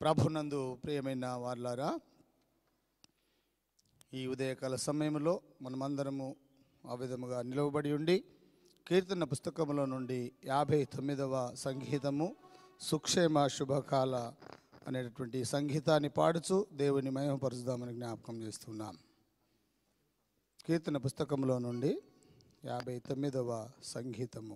ప్రభునందు ప్రియమైన వారలారా, ఈ ఉదయకాల సమయంలో మనమందరము ఆ విధముగా నిలవబడి ఉండి కీర్తన పుస్తకములో నుండి 59వ సంగీతము సుక్షేమ శుభకాల అనేటటువంటి సంగీతాన్ని పాడుచు దేవుని మహిమపరుచుదామని జ్ఞాపకం చేస్తున్నాం. కీర్తన పుస్తకంలో నుండి 59వ సంగీతము.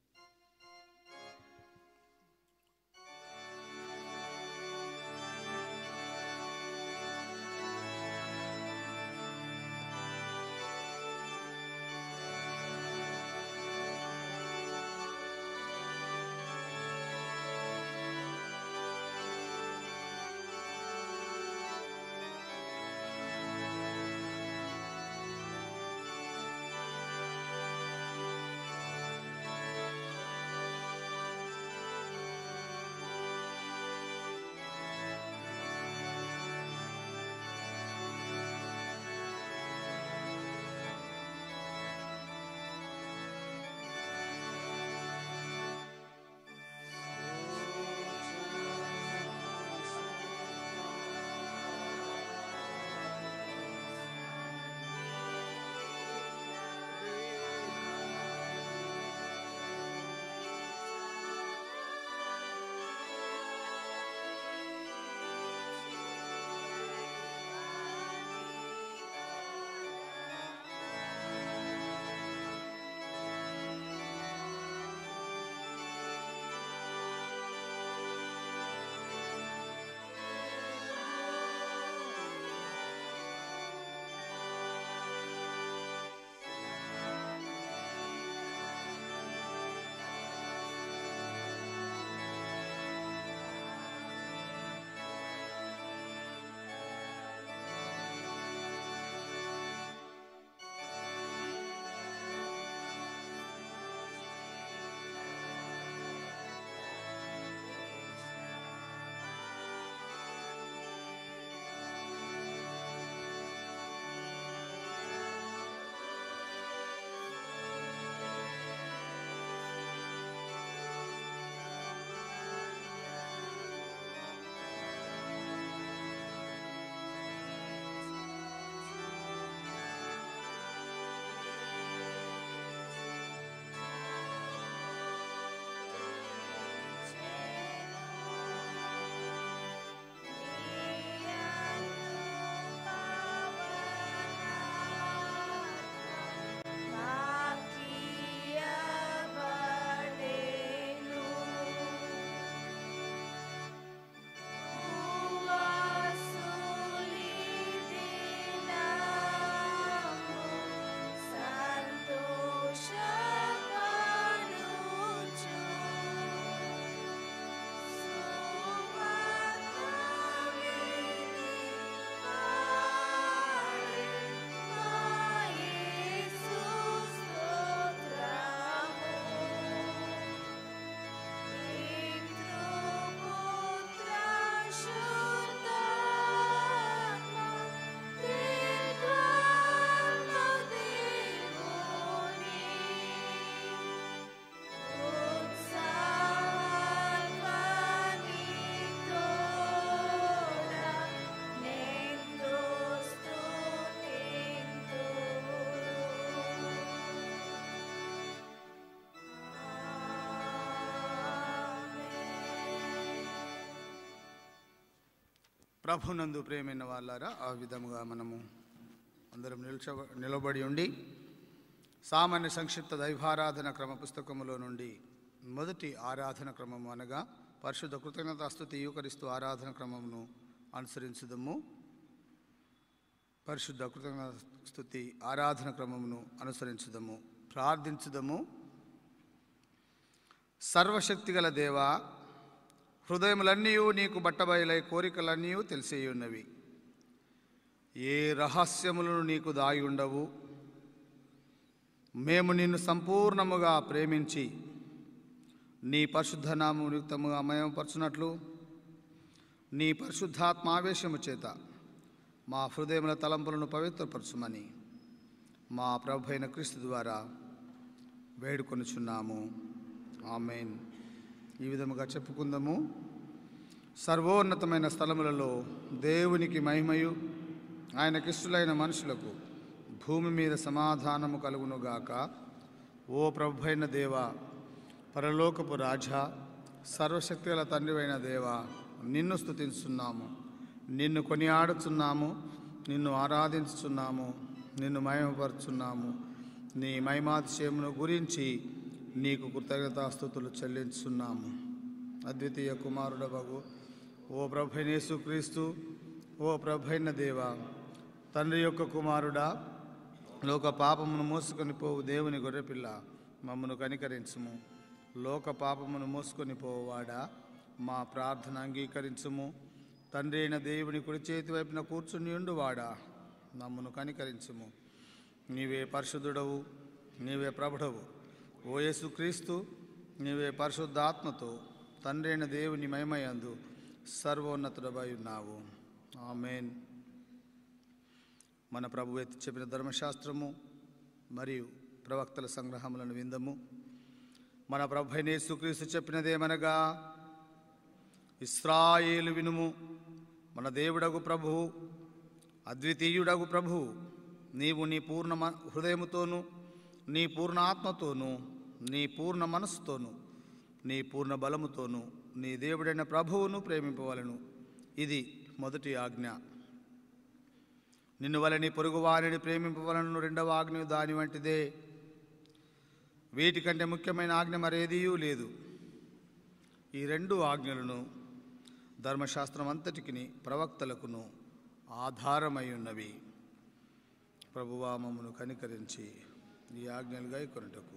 ప్రభునందు ప్రియమైన వాళ్ళారా, ఆ విధముగా మనము అందరం నిలబడి ఉండి సామాన్య సంక్షిప్త దైవారాధన క్రమ పుస్తకములో నుండి మొదటి ఆరాధన క్రమము అనగా పరిశుద్ధ కృతజ్ఞతాస్తుతి యూకరిస్తూ ఆరాధన క్రమమును అనుసరించుదము. పరిశుద్ధ కృతజ్ఞతాస్తుతి ఆరాధన క్రమమును అనుసరించుదము. ప్రార్థించుదము. సర్వశక్తిగల దేవా, హృదయములన్నీ నీకు బట్టబయలై కోరికలన్నీ తెలిసేయున్నవి. ఏ రహస్యములను నీకు దాగి ఉండవు. మేము నిన్ను సంపూర్ణముగా ప్రేమించి నీ పరిశుద్ధ నామము నిమిత్తముగా మహిమపరచునట్లు నీ పరిశుద్ధాత్మావేశము చేత మా హృదయముల తలంపులను పవిత్రపరచుమని మా ప్రభు అయిన క్రీస్తు ద్వారా వేడుకొనుచున్నాము. ఆమేన్. ఈ విధముగా చెప్పుకుందాము. సర్వోన్నతమైన స్థలములలో దేవునికి మహిమయు, ఆయనకిష్టులైన మనుషులకు భూమి మీద సమాధానము కలుగునుగాక. ఓ ప్రభువైన దేవా, పరలోకపు రాజా, సర్వశక్తిగల తండ్రివైన దేవా, నిన్ను స్తుతిస్తున్నాము, నిన్ను కొనియాడుచున్నాము, నిన్ను ఆరాధించుచున్నాము, నిన్ను మహిమపరుచున్నాము. నీ మహిమాతిశయమును గురించి నీకు కృతజ్ఞతాస్తుతులు చెల్లించున్నాము. అద్వితీయ కుమారుడవగు ఓ ప్రభువైన యేసుక్రీస్తు, ఓ ప్రభువైన దేవా, తండ్రి యొక్క కుమారుడా, లోక పాపమును మోసుకొని పోవు దేవుని గొర్రెపిల్ల, మమ్మను కనికరించుము. లోక పాపమును మోసుకొని పోవాడా, మా ప్రార్థన అంగీకరించుము. తండ్రి అయిన దేవుని కుడి చేతి వైపున కూర్చుని ఉండువాడా, మమ్మను కనికరించుము. నీవే పరిశుద్ధుడవు, నీవే ప్రభుడవు. ఓ యేసుక్రీస్తు, నీవే పరిశుద్ధాత్మతో తండ్రి అయిన దేవుని మహిమయందు సర్వోన్నతుడవై ఉన్నావు. ఆమేన్. మన ప్రభువు ఎత్తి చెప్పిన ధర్మశాస్త్రము మరియు ప్రవక్తల సంగ్రహములను విందము. మన ప్రభువైన యేసుక్రీస్తు చెప్పినదేమనగా, ఇశ్రాయేలు వినుము, మన దేవుడగు ప్రభువు, అద్వితీయుడగు ప్రభువు, నీవు నీ పూర్ణ హృదయముతోనూ, నీ పూర్ణ ఆత్మతోనూ, నీ పూర్ణ మనస్సుతోనూ, నీ పూర్ణ బలముతోనూ నీ దేవుడైన ప్రభువును ప్రేమింపవలను. ఇది మొదటి ఆజ్ఞ. నిన్ను వలని పొరుగు వారిని ప్రేమింపవలను రెండవ ఆజ్ఞ దాని వంటిదే. వీటికంటే ముఖ్యమైన ఆజ్ఞ మరేదీయూ లేదు. ఈ రెండు ఆజ్ఞలను ధర్మశాస్త్రం అంతటికిని ప్రవక్తలకును ఆధారమై ఉన్నవి. ప్రభువా, మమ్మను కనికరించి ఈ ఆజ్ఞలు గైకొనుటకు.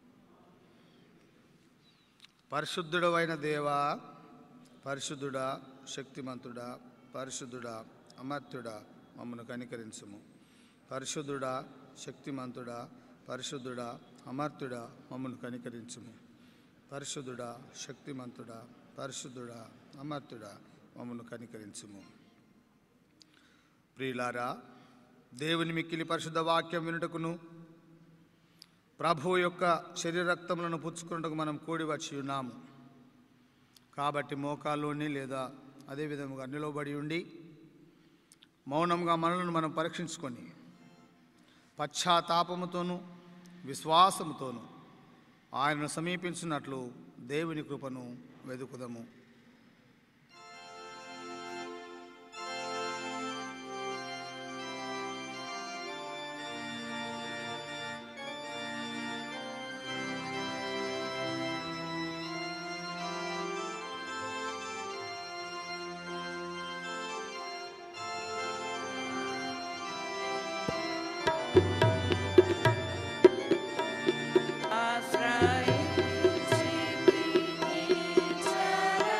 పరిశుద్ధుడవైన దేవా, పరిశుద్ధుడా, శక్తిమంతుడా, పరిశుద్ధుడా, అమర్త్యుడా, మమ్మను కనికరించుము. పరిశుద్ధుడా, శక్తిమంతుడా, పరిశుద్ధుడా, అమర్త్యుడా, మమ్మను కనికరించుము. పరిశుద్ధుడా, శక్తిమంతుడా, పరిశుద్ధుడా, అమర్త్యుడా, మమ్మను కనికరించుము. ప్రియులారా, దేవుని మిక్కిలి పరిశుద్ధ వాక్యం వినుటకును ప్రభువు యొక్క శరీర రక్తములను పుచ్చుకున్నట్టుకు మనం కూడి వచ్చి ఉన్నాము. కాబట్టి మోకాల్లోని లేదా అదే విధముగా నిలబడి ఉండి మౌనంగా మనలను మనం పరీక్షించుకొని పశ్చాత్తాపముతోనూ విశ్వాసముతోనూ ఆయనను సమీపించినట్లు దేవుని కృపను వెదుకుదము. Azrael,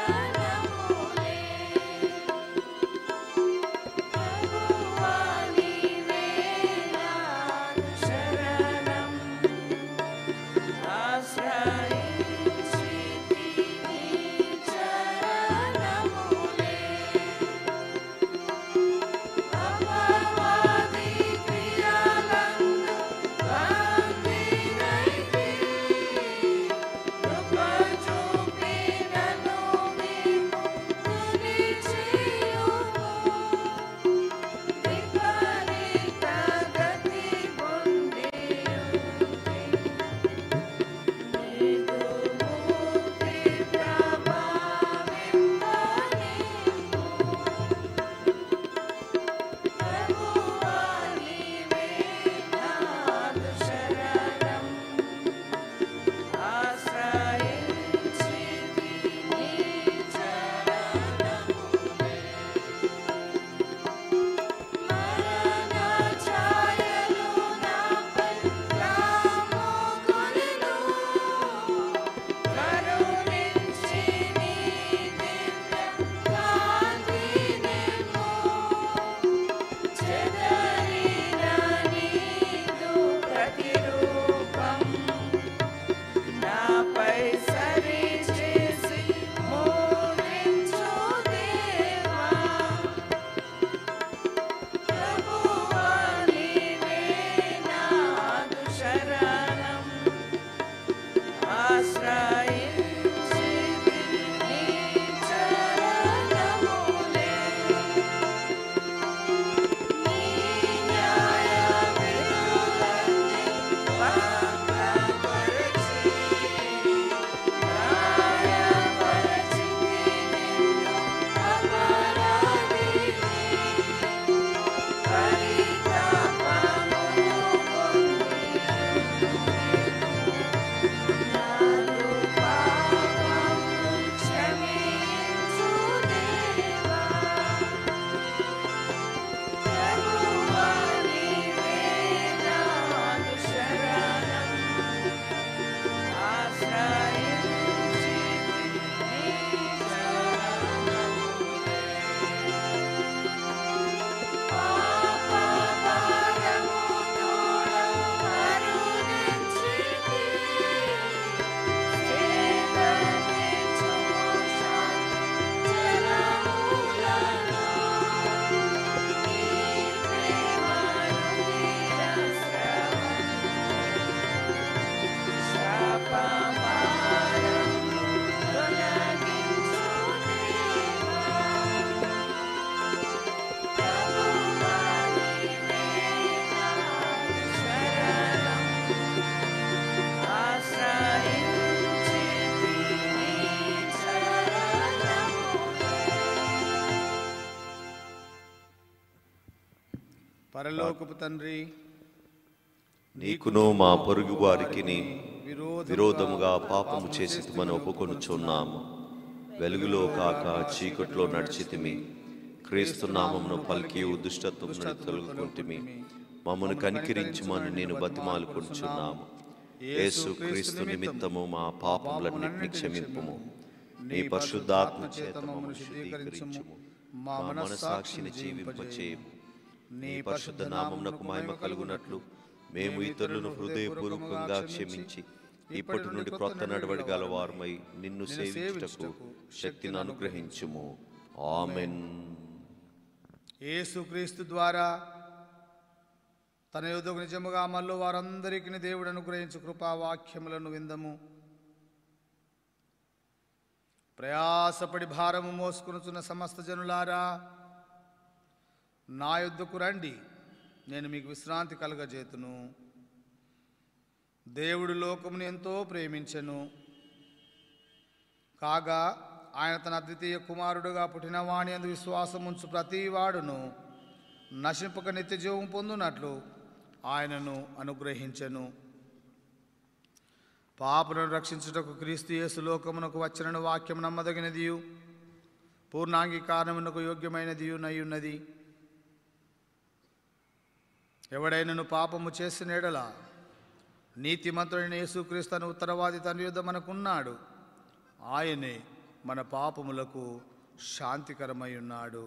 పరలోకపు తండ్రి, నీకును మా పొరుగు వారికిని విరోధముగా పాపము చేసితిమని ఒప్పుకొనుచున్నాము. వెలుగులో కాక చీకట్లో నడిచితిమి, క్రీస్తు నామమును పలికి దుష్టత్వమును తొలగుకొంటిమి. మమ్మను కనికరించుమని నేను బతిమాలుకొనుచున్నాము. యేసు క్రీస్తు నిమిత్తము మా పాపములన్నిటిని క్షమింపుము. నీ పరిశుద్ధాత్మ చేత మమ్మను శుద్ధీకరించుము. మా మనస్సాక్షిని జీవింపచేయుము. నీ పరిశుద్ధ నామమునకు మహిమ కలుగునట్లు మేము ఇతరులను హృదయపూర్వకంగా క్షమించి ఇప్పటి నుండి క్రొత్త నడవడి గలవారమై నిన్ను సేవించుటకు శక్తిని అనుగ్రహించుము. ఆమెన్. యేసుక్రీస్తు ద్వారా తన యుద్ధకు నిజముగా మళ్ళీ వారందరికీ దేవుడు అనుగ్రహించు కృపావాక్యములను విందము. ప్రయాసపడి భారము మోసుకొనుచున్న సమస్త జనులారా, నా యుద్ధకు రండి, నేను మీకు విశ్రాంతి కలుగజేతును. దేవుడు లోకమును ఎంతో ప్రేమించెను, కాగా ఆయన తన అద్వితీయ కుమారుడుగా పుట్టిన వాని యందు విశ్వాసం ఉంచు ప్రతి వాడును నశింపక నిత్య జీవం పొందునట్లు ఆయనను అనుగ్రహించెను. పాపులను రక్షించుటకు క్రీస్తు యేసు లోకమునకు వచ్చిన వాక్యం నమ్మదగినదియు పూర్ణాంగీకారమునకు యోగ్యమైనదియు నయ్యున్నది. ఎవడైనను పాపము చేసిన ఎడల నీతిమంతుడైన యేసుక్రీస్తును ఉత్తరవాది తన యుద్ధ మనకున్నాడు. ఆయనే మన పాపములకు శాంతికరమై ఉన్నాడు.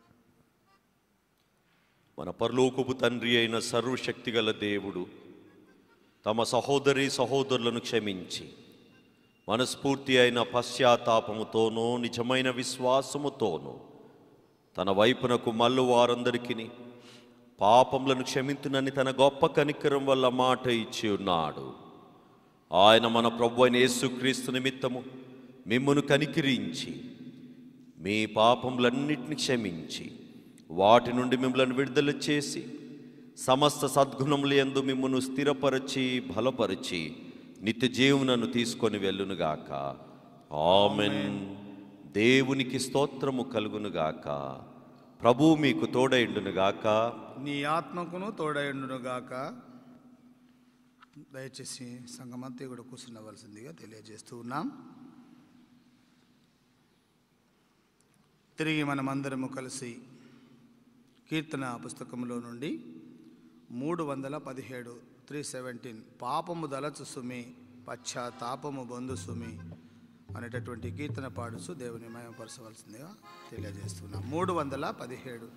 మన పరలోకపు తండ్రి అయిన సర్వశక్తిగల దేవుడు తమ సహోదరి సహోదరులను క్షమించి మనస్ఫూర్తి అయిన పశ్చాత్తాపముతోనూ నిజమైన విశ్వాసముతోనూ తన వైపునకు మల్లు వారందరికీ పాపములను క్షమించునని తన గొప్ప కనికరం వల్ల మాట ఇచ్చి ఉన్నాడు. ఆయన మన ప్రభువైన యేసుక్రీస్తు నిమిత్తము మిమ్మును కనికరించి మీ పాపములన్నిటిని క్షమించి వాటి నుండి మిమ్మల్ని విడుదల చేసి సమస్త సద్గుణముల యందు మిమ్మును స్థిరపరచి బలపరిచి నిత్య జీవనను తీసుకొని వెళ్ళునుగాక. ఆమెన్. దేవునికి స్తోత్రము కలుగునుగాక. ప్రభు మీకు తోడైండునుగాక. నీ ఆత్మకును తోడైండునుగాక. దయచేసి సంగమంతా కూడా కూర్చున్నవలసిందిగా తెలియజేస్తూ ఉన్నాం. తిరిగి మనమందరము కలిసి కీర్తన పుస్తకంలో నుండి 317 317 పాపము దలచు సుమి పశ్చాత్తాపము బొందు సుమి అనేటటువంటి కీర్తన పాడుచు దేవుని మహిమపరచవలసిందిగా తెలియజేస్తున్నాం. 317.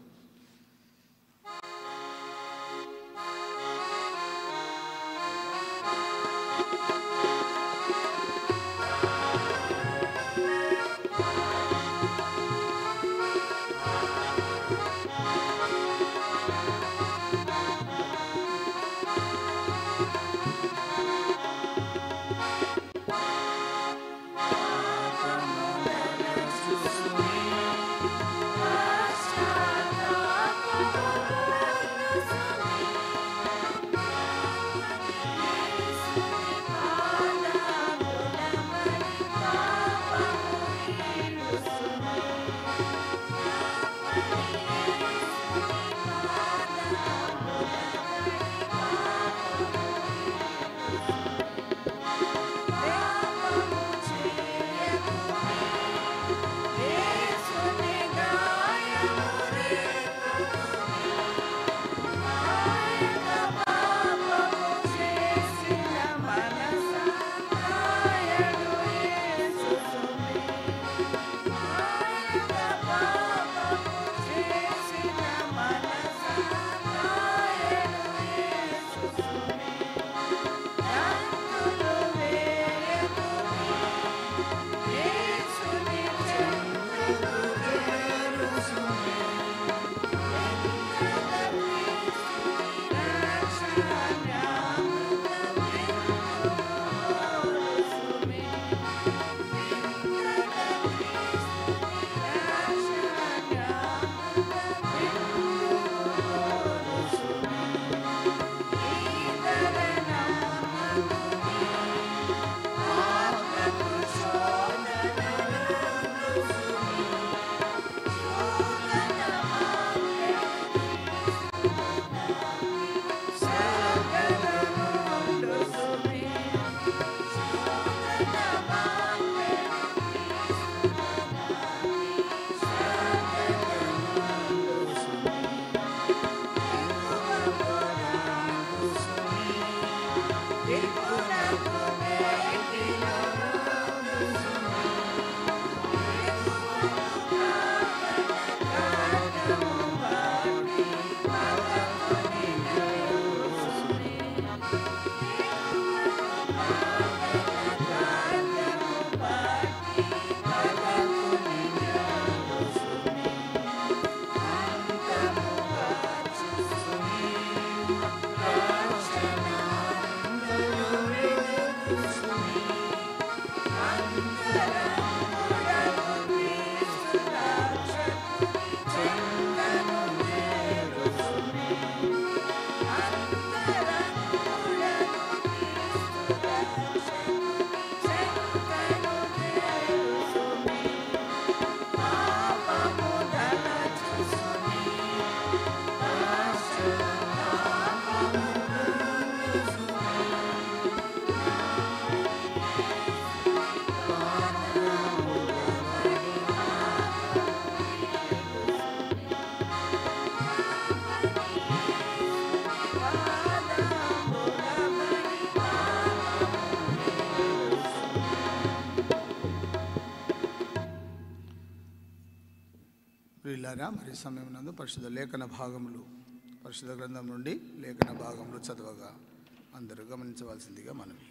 ప్రియులారా, మరి సమయం నందు పరిశుద్ధ లేఖన భాగములు, పరిశుద్ధ గ్రంథం నుండి లేఖన భాగములు చదవగా అందరూ గమనించవలసిందిగా మనవి.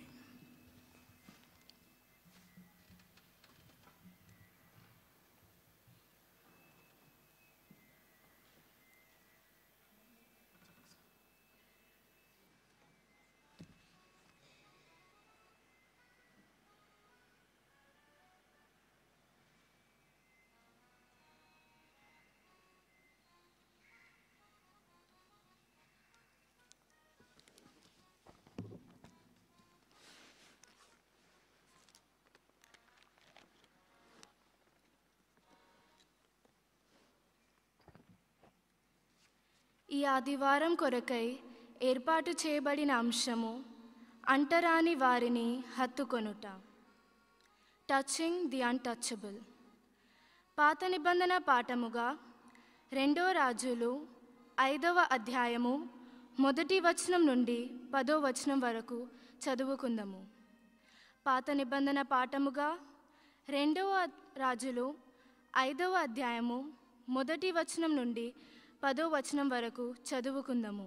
ఈ ఆదివారం కొరకై ఏర్పాటు చేయబడిన అంశము అంటరాని వారిని హత్తుకొనుట. Touching the untouchable. పాత నిబంధన పాఠముగా 2 రాజులు 5వ అధ్యాయము 1వ వచనం నుండి 10వ వచనం వరకు చదువుకుందాము. పాత నిబంధన పాఠముగా 2వ రాజులు 5వ అధ్యాయము 1వ వచనం నుండి 10వ వచనం వరకు చదువుకుందాము.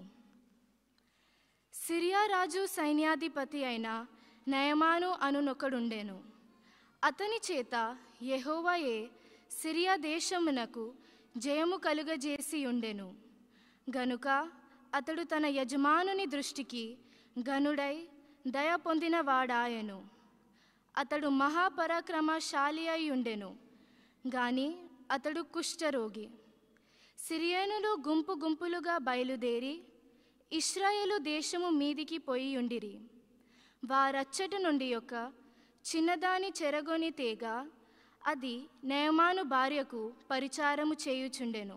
సిరియా రాజు సైన్యాధిపతి అయిన నయమాను అనునొకడుండెను. అతని చేత యెహోవాయే సిరియా దేశమునకు జయము కలుగజేసి ఉండెను. గనుక అతడు తన యజమానుని దృష్టికి ఘనుడై దయ పొందిన వాడాయెను. అతడు మహాపరాక్రమశాలి అయి ఉండెను గాని అతడు కుష్ఠరోగి. సిరియనులు గుంపు గుంపులుగా బయలుదేరి ఇశ్రాయేలు దేశము మీదికి పోయి ఉండిరి. వారచ్చటి నుండి ఒక చిన్నదాని చెరగొని తేగ అది నయమాను భార్యకు పరిచారము చేయుచుండెను.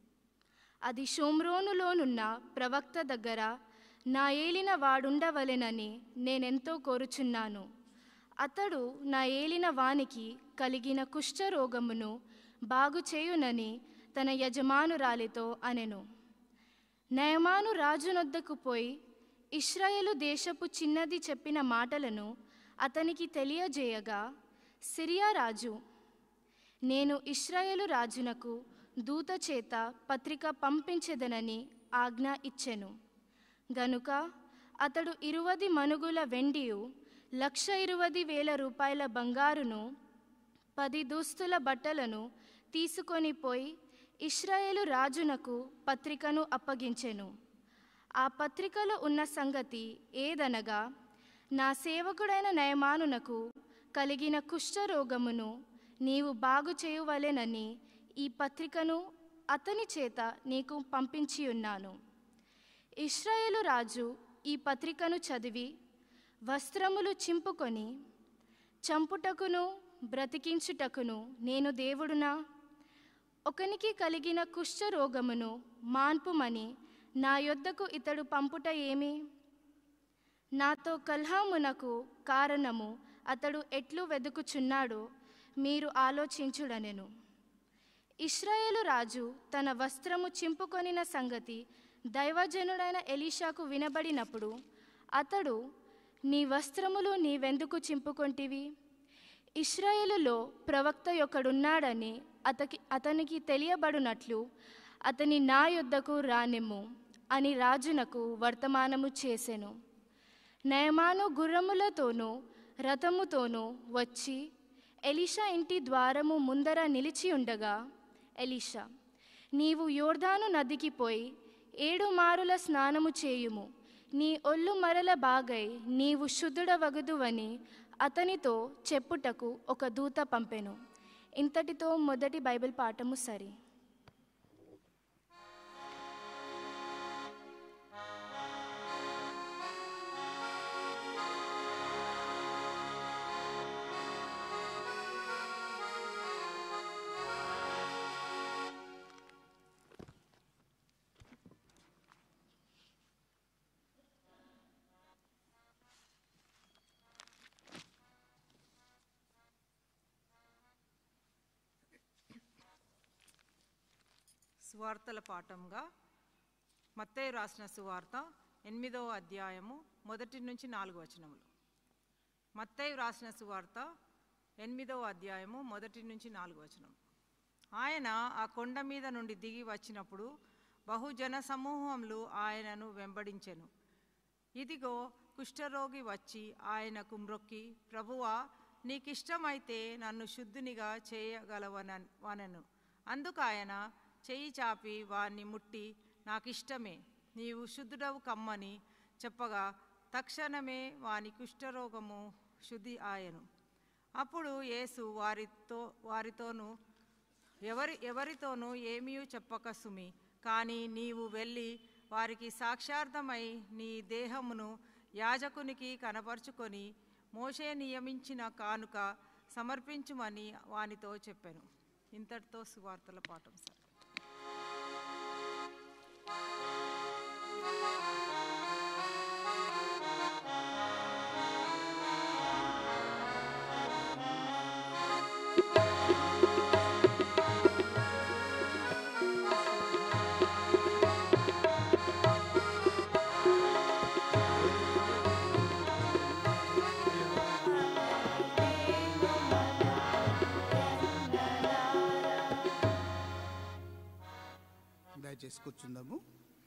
అది షోమ్రోనులోనున్న ప్రవక్త దగ్గర నా ఏలిన వాడుండవలెనని నేనెంతో కోరుచున్నాను. అతడు నా ఏలిన వానికి కలిగిన కుష్ఠరోగమును బాగు చేయునని తన యజమానురాలితో అనెను. నయమాను రాజునొద్దకు పోయి ఇశ్రాయేలు దేశపు చిన్నది చెప్పిన మాటలను అతనికి తెలియజేయగా, సిరియా రాజు, నేను ఇశ్రాయేలు రాజునకు దూత చేత పత్రిక పంపించెదనని ఆజ్ఞ ఇచ్చెను. గనుక అతడు 20 మనుగుల వెండియు 1,20,000 రూపాయల బంగారును 10 దుస్తుల బట్టలను తీసుకొని పోయి ఇశ్రాయేలు రాజునకు పత్రికను అప్పగించెను. ఆ పత్రికలో ఉన్న సంగతి ఏదనగా, నా సేవకుడైన నయమానునకు కలిగిన కుష్ఠరోగమును నీవు బాగు చేయువలెనని ఈ పత్రికను అతని చేత నీకు పంపించి ఉన్నాను. ఇశ్రాయేలు రాజు ఈ పత్రికను చదివి వస్త్రములు చింపుకొని, చంపుటకును బ్రతికించుటకును నేను దేవుడునా? ఒకనికి కలిగిన కుష్ఠరోగమును మాన్పుమని నా యొద్దకు ఇతడు పంపుట ఏమి? నాతో కలహమునకు కారణము అతడు ఎట్లు వెదుకుచున్నాడో మీరు ఆలోచించుడనెను. ఇశ్రాయేలు రాజు తన వస్త్రము చింపుకొనిన సంగతి దైవజనుడైన ఎలీషాకు వినబడినప్పుడు అతడు, నీ వస్త్రములు నీవెందుకు చింపుకొంటివి? ఇశ్రాయేలులో ప్రవక్త ఒకడున్నాడని అతనికి తెలియబడినట్లు అతని నా యొద్దకు రానిమ్ము అని రాజునకు వర్తమానము చేసెను. నయమాను గుర్రములతోనూ రథముతోనూ వచ్చి ఎలీషా ఇంటి ద్వారము ముందర నిలిచి ఉండగా, ఎలీషా, నీవు యోర్దాను నదికి పోయి 7 మారుల స్నానము చేయుము, నీ ఒళ్ళు మరల బాగై నీవు శుద్ధుడవగుదువని అతనితో చెప్పుటకు ఒక దూత పంపెను. ఇంతటితో మొదటి బైబిల్ పాఠము సరి. సువార్తల పాఠంగా మత్తయి రాసిన సువార్త 8వ అధ్యాయము 1 నుంచి 4 వచనములు. మత్తయి రాసిన సువార్త 8వ అధ్యాయము 1 నుంచి 4 వచనం. ఆయన ఆ కొండ మీద నుండి దిగి వచ్చినప్పుడు బహుజన సమూహములు ఆయనను వెంబడించెను. ఇదిగో కుష్ఠరోగి వచ్చి ఆయనకు మ్రొక్కి, ప్రభువా, నీకిష్టమైతే నన్ను శుద్ధునిగా చేయగలవనెను. అందుకు ఆయన చెయ్యి చాపి వాణ్ణి ముట్టి, నాకిష్టమే, నీవు శుద్ధుడవు కమ్మని చెప్పగా తక్షణమే వాని కుష్ఠరోగము శుద్ధి ఆయను. అప్పుడు యేసు వారితోనూ ఎవరితోనూ ఏమీ చెప్పక సుమి, కానీ నీవు వెళ్ళి వారికి సాక్షార్థమై నీ దేహమును యాజకునికి కనపరుచుకొని మోషే నియమించిన కానుక సమర్పించుమని వానితో చెప్పాను. ఇంతటితో సువార్తల పాఠం సార్. దయచేసి కూర్చుందాము.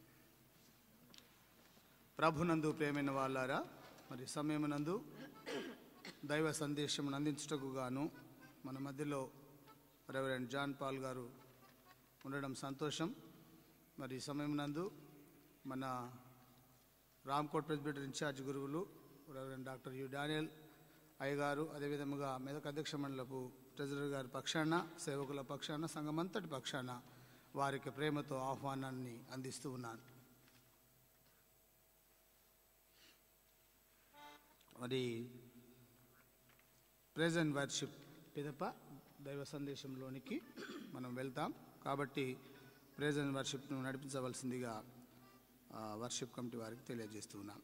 ప్రభునందు ప్రేమైన వాళ్ళారా, మరి సమయమునందు దైవ సందేశం అందించుటకు గాను మన మధ్యలో రెవరెండ్ జాన్ పాల్ గారు ఉండడం సంతోషం. మరి సమయమునందు మన రామ్కోట్ ప్రెసిడెంట్ ఇన్ఛార్జ్ గురువులు రెవరెండ్ డాక్టర్ యు డానియల్ అయ్య గారు, అదేవిధముగా మెదక్ అధ్యక్ష మండలపు ట్రెజరర్ గారి పక్షాన, సేవకుల పక్షాన, సంఘమంతటి పక్షాన వారికి ప్రేమతో ఆహ్వానాన్ని అందిస్తూ ఉన్నాను. మరి ప్రైజ్ అండ్ వర్షిప్ పిదప దైవ సందేశంలోనికి మనం వెళ్తాం. కాబట్టి ప్రైజ్ అండ్ వర్షిప్ను నడిపించవలసిందిగా వర్షిప్ కమిటీ వారికి తెలియజేస్తూ ఉన్నాం.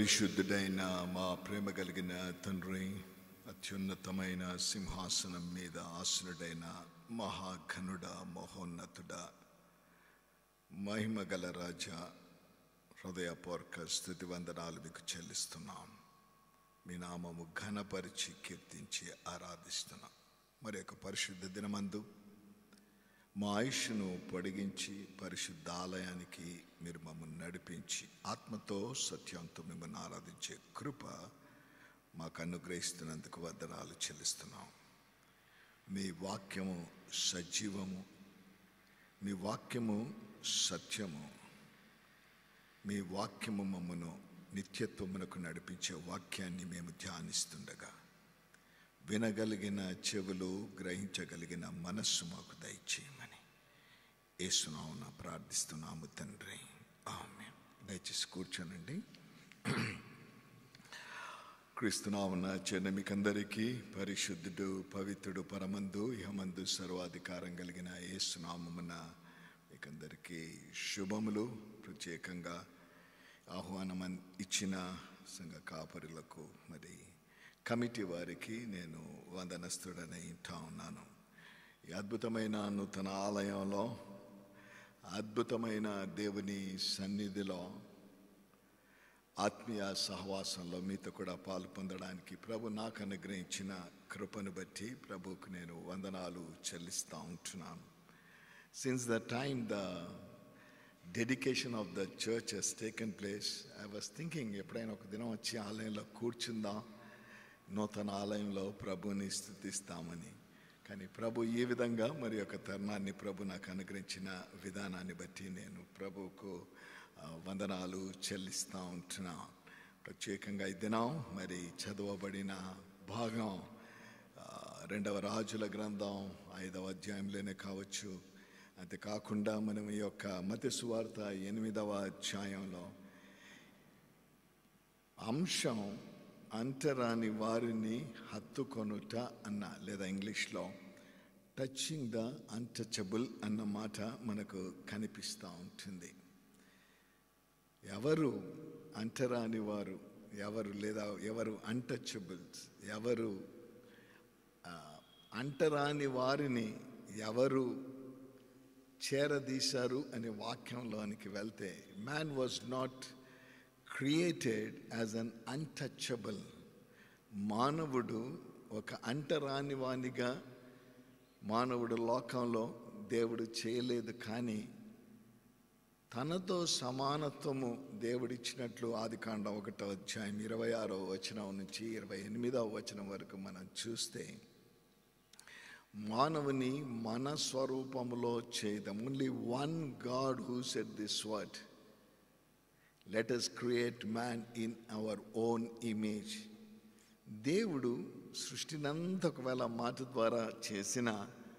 పరిశుద్ధుడైన మా ప్రేమ కలిగిన తండ్రి, అత్యున్నతమైన సింహాసనం మీద ఆసనుడైన మహాఘనుడ, మహోన్నతుడ, మహిమగల రాజా, హృదయపూర్వక స్తుతి వందనాలు మీకు చెల్లిస్తున్నాం. మీ నామము ఘనపరిచి కీర్తించి ఆరాధిస్తున్నాం. మరి యొక్క పరిశుద్ధ దినమందు మా ఆయుష్ను పొడిగించి పరిశుద్ధ ఆలయానికి మీరు మమ్మల్ని నడిపించి ఆత్మతో సత్యంతో మిమ్మల్ని ఆరాధించే కృప మాకు అనుగ్రహిస్తున్నందుకు వందనాలు చెల్లిస్తున్నాం. మీ వాక్యము సజీవము, మీ వాక్యము సత్యము, మీ వాక్యము మమ్మను నిత్యత్వమునకు నడిపించే వాక్యాన్ని మేము ధ్యానిస్తుండగా వినగలిగిన చెవులు, గ్రహించగలిగిన మనస్సు మాకు దయచేయమని యేసునామమున ప్రార్థిస్తున్నాము తండ్రి, ఆమేన్. దయచేసి కూర్చోనండి. క్రీస్తునామమున చేరిన మీకందరికీ పరిశుద్ధుడు, పవిత్రుడు, పరమందు ఇహమందు సర్వాధికారం కలిగిన యేసునామమున మీకందరికీ శుభములు. ప్రత్యేకంగా ఆహ్వానం ఇచ్చిన సంఘ కాపరులకు, మరి కమిటీ వారికి నేను వందనస్తుడని ఇంటా ఉన్నాను. ఈ అద్భుతమైన నూతన ఆలయంలో, అద్భుతమైన దేవుని సన్నిధిలో, ఆత్మీయ సహవాసంలో మీతో కూడా పాలు పొందడానికి ప్రభు నాకు అనుగ్రహించిన కృపను బట్టి ప్రభువుకు నేను వందనాలు చెల్లిస్తూ ఉంటున్నాను. Since the time the dedication of the church has taken place, I was thinking ఎప్పుడైనా ఒక దినం వచ్చి ఆలయంలో కూర్చుందాం, నూతన ఆలయంలో ప్రభుని స్తుతిస్తామని. కానీ ప్రభు ఈ విధంగా మరి ఒక తరుణాన్ని ప్రభు నాకు అనుగ్రహించిన విధానాన్ని బట్టి నేను ప్రభువుకు వందనాలు చెల్లిస్తూ ఉంటున్నా. ప్రత్యేకంగా ఈ దినం మరి చదవబడిన భాగం 2వ రాజుల గ్రంథం 5వ అధ్యాయంలోనే కావచ్చు. అంతేకాకుండా మనం ఈ యొక్క మత్తయి సువార్త 8వ అధ్యాయంలో అంశం అంటరాని వారిని హత్తుకొనుట అన్న, లేదా ఇంగ్లీష్లో టచింగ్ ద అన్టచబుల్ అన్న మాట మనకు కనిపిస్తూ ఉంటుంది. ఎవరు అంటరాని వారు, ఎవరు, లేదా ఎవరు అన్టచబుల్స్, ఎవరు అంటరాని వారిని ఎవరు చేరదీశారు అనే వాక్యంలోనికి వెళ్తే, man was not created as an untouchable. మానవుడు ఒక అంటరాని వానిగా మానవుడు లోకంలో దేవుడు చేయలేదు. కానీ తనతో సమానత్వము దేవుడిచ్చినట్లు ఆదికాండం 1వ అధ్యాయం 26వ వచనం నుంచి 28వ వచనం వరకు మనం చూస్తే, మానవుని మన స్వరూపములో చేయదాం. Only one God who said this word, let us create man in our own image. దేవుడు సృష్టినంతా ఒకవేళ మాట ద్వారా చేసిన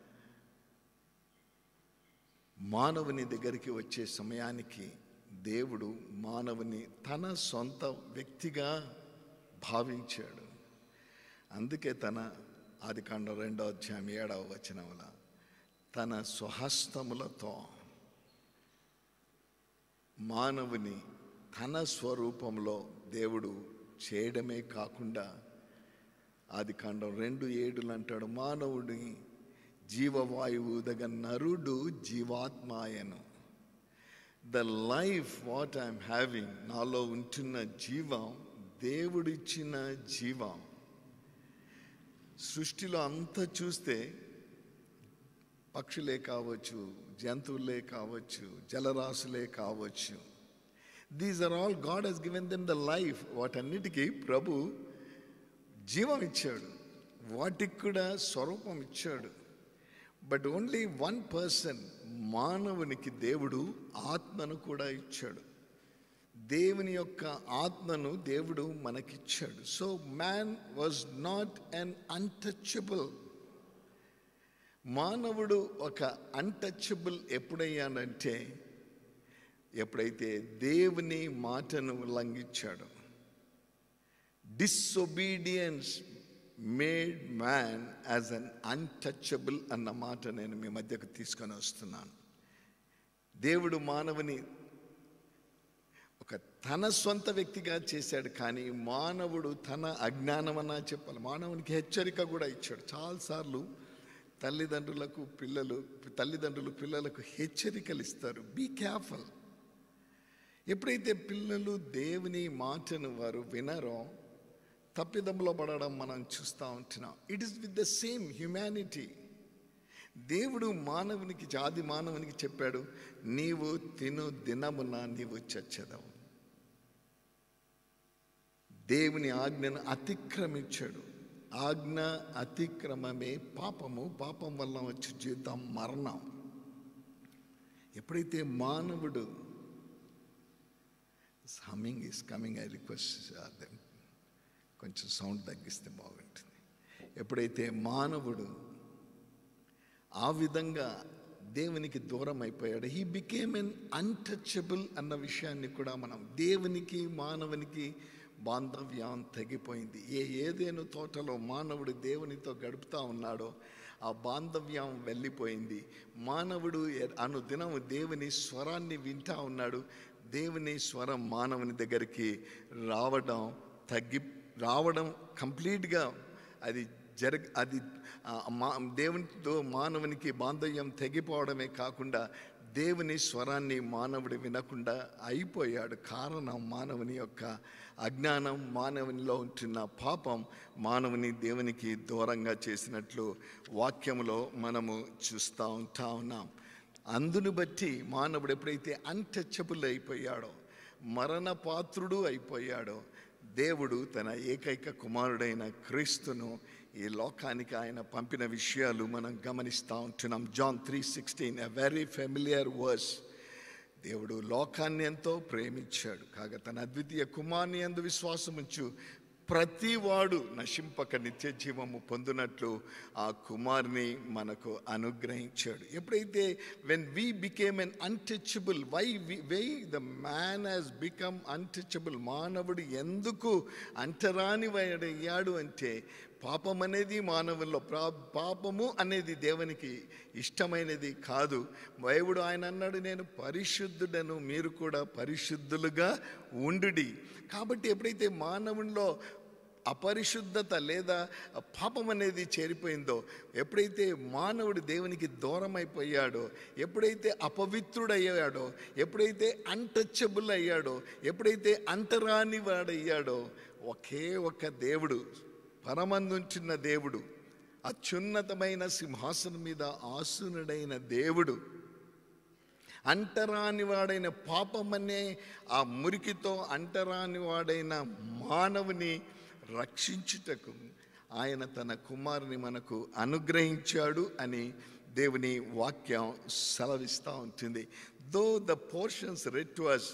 మానవుని దగ్గరికి వచ్చే సమయానికి దేవుడు మానవుని తన సొంత వ్యక్తిగా భావించాడు. అందుకే తన ఆదికాండం 2వ అధ్యాయం 7వ వచనంలో తన స్వహస్తములతో మానవుని తన స్వరూపంలో దేవుడు చేయడమే కాకుండా ఆదికాండం 2:7 అంటాడు, మానవుడి జీవవాయువు దగ నరుడు జీవాత్మాయను. The life what I'm having, నాలో ఉంటున్న జీవం దేవుడిచ్చిన జీవం. సృష్టిలో అంతా చూస్తే పక్షులే కావచ్చు, జంతువులే కావచ్చు, జలరాశులే కావచ్చు, these are all God has given them the life. వాటన్నిటికీ ప్రభు జీవం ఇచ్చాడు, వాటికి కూడా స్వరూపం ఇచ్చాడు. బట్ ఓన్లీ వన్ పర్సన్, మానవునికి దేవుడు ఆత్మను కూడా ఇచ్చాడు. దేవుని యొక్క ఆత్మను దేవుడు మనకిచ్చాడు. So man was not an untouchable. మానవుడు ఒక అన్టచబుల్ ఎప్పుడయ్యాడంటే, ఎప్పుడైతే దేవుని మాటను ఉల్లంఘించాడు. Disobedience made man as an untouchable అన్న మాట నేను మీ మధ్యకు తీసుకొని వస్తున్నాను. దేవుడు మానవుని ఒక తన సొంత వ్యక్తిగా చేశాడు. కానీ మానవుడు తన అజ్ఞానం అన్నా చెప్పాలి, మానవునికి హెచ్చరిక కూడా ఇచ్చాడు. చాలాసార్లు తల్లిదండ్రులు పిల్లలకు హెచ్చరికలు ఇస్తారు, బీ కేర్ఫుల్. ఎప్పుడైతే పిల్లలు దేవుని మాటను వారు వినరో తప్పిదంలో పడడం మనం చూస్తూ ఉంటున్నాం. It is with the same humanity. దేవుడు ఆది మానవునికి చెప్పాడు, నీవు తిను దినమున నీవు చచ్చెదవు. దేవుని ఆజ్ఞను అతిక్రమించాడు. ఆజ్ఞ అతిక్రమమే పాపము. పాపం వల్ల వచ్చే జీవితం మరణం. ఎప్పుడైతే మానవుడు humming is coming, I request them కొంచెం సౌండ్ తగ్గిస్తే బాగుంటుంది. ఎప్పుడైతే మానవుడు ఆ విధంగా దేవునికి దూరం అయిపోయాడు, హీ బికేమ్ ఎన్ అన్టచబుల్ అన్న విషయాన్ని కూడా మనం, దేవునికి మానవునికి బాంధవ్యం తగ్గిపోయింది. ఏదేను తోటలో మానవుడు దేవునితో గడుపుతూ ఉన్నాడో ఆ బాంధవ్యం వెళ్ళిపోయింది. మానవుడు అనుదినం దేవుని స్వరాన్ని వింటూ ఉన్నాడు. దేవుని స్వరం మానవుని దగ్గరికి రావడం కంప్లీట్గా అది దేవునితో మానవునికి బాంధవ్యం తెగిపోవడమే కాకుండా దేవుని స్వరాన్ని మానవుడు వినకుండా అయిపోయాడు. కారణం మానవుని యొక్క అజ్ఞానం, మానవునిలో ఉంటున్న పాపం మానవుని దేవునికి దూరంగా చేసినట్లు వాక్యములో మనము చూస్తూ ఉన్నాం. అందును బట్టి మానవుడు ఎప్పుడైతే అన్టచబుల్ అయిపోయాడో, మరణపాత్రుడు అయిపోయాడో, దేవుడు తన ఏకైక కుమారుడైన క్రీస్తును ఈ లోకానికి ఆయన పంపిన విషయాలు మనం గమనిస్తూ ఉంటున్నాం. John 3:16, a very familiar verse. దేవుడు లోకాన్ని ఎంతో ప్రేమించాడు కాగా తన అద్వితీయ కుమారుని యందు విశ్వాసముంచు ప్రతివాడు నశింపక నిత్య జీవము పొందునట్లు ఆ కుమారుని మనకు అనుగ్రహించాడు. ఎప్పుడైతే when we became an untouchable, why the man has become untouchable, మానవుడు ఎందుకు అంటరాని వాడయ్యాడు అంటే పాపం అనేది మానవుల్లో, పాపము అనేది దేవునికి ఇష్టమైనది కాదు. దేవుడు ఆయన అన్నాడు, నేను పరిశుద్ధుడను, మీరు కూడా పరిశుద్ధులుగా ఉండుడి. కాబట్టి ఎప్పుడైతే మానవుల్లో అపరిశుద్ధత లేదా పాపం అనేది చేరిపోయిందో, ఎప్పుడైతే మానవుడు దేవునికి దూరం అయిపోయాడో, ఎప్పుడైతే అపవిత్రుడయ్యాడో, ఎప్పుడైతే అన్టచబుల్ అయ్యాడో, ఎప్పుడైతే అంటరాని వాడయ్యాడో, ఒకే ఒక దేవుడు, పరమందుంచిన దేవుడు, అత్యున్నతమైన సింహాసనం మీద ఆసీనుడైన దేవుడు, అంటరాని వాడైన పాపమనే ఆ మురికితో అంటరాని వాడైన మానవుని రక్షించుటకు ఆయన తన కుమారుని మనకు అనుగ్రహించాడు అని దేవుని వాక్యం సెలవిస్తూ ఉంటుంది. Though the portions read to us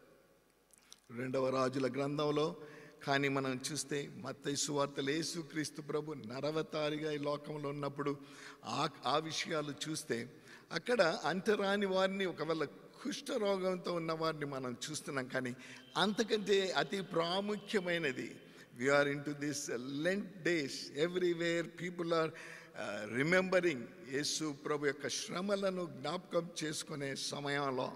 2వ రాజుల గ్రంథంలో, కానీ మనం చూస్తే మత్తయి సువార్తలో యేసుక్రీస్తు ప్రభు నరవతారిగా ఈ లోకంలో ఉన్నప్పుడు ఆ విషయాలు చూస్తే అక్కడ అంటరాని వారిని, ఒకవేళ కుష్ఠరోగంతో ఉన్న వారిని మనం చూస్తున్నాం. కానీ అంతకంటే అతి ప్రాముఖ్యమైనది, we are into this Lent days, everywhere people are remembering యేసు ప్రభు యొక్క శ్రమలను జ్ఞాపకం చేసుకునే సమయంలో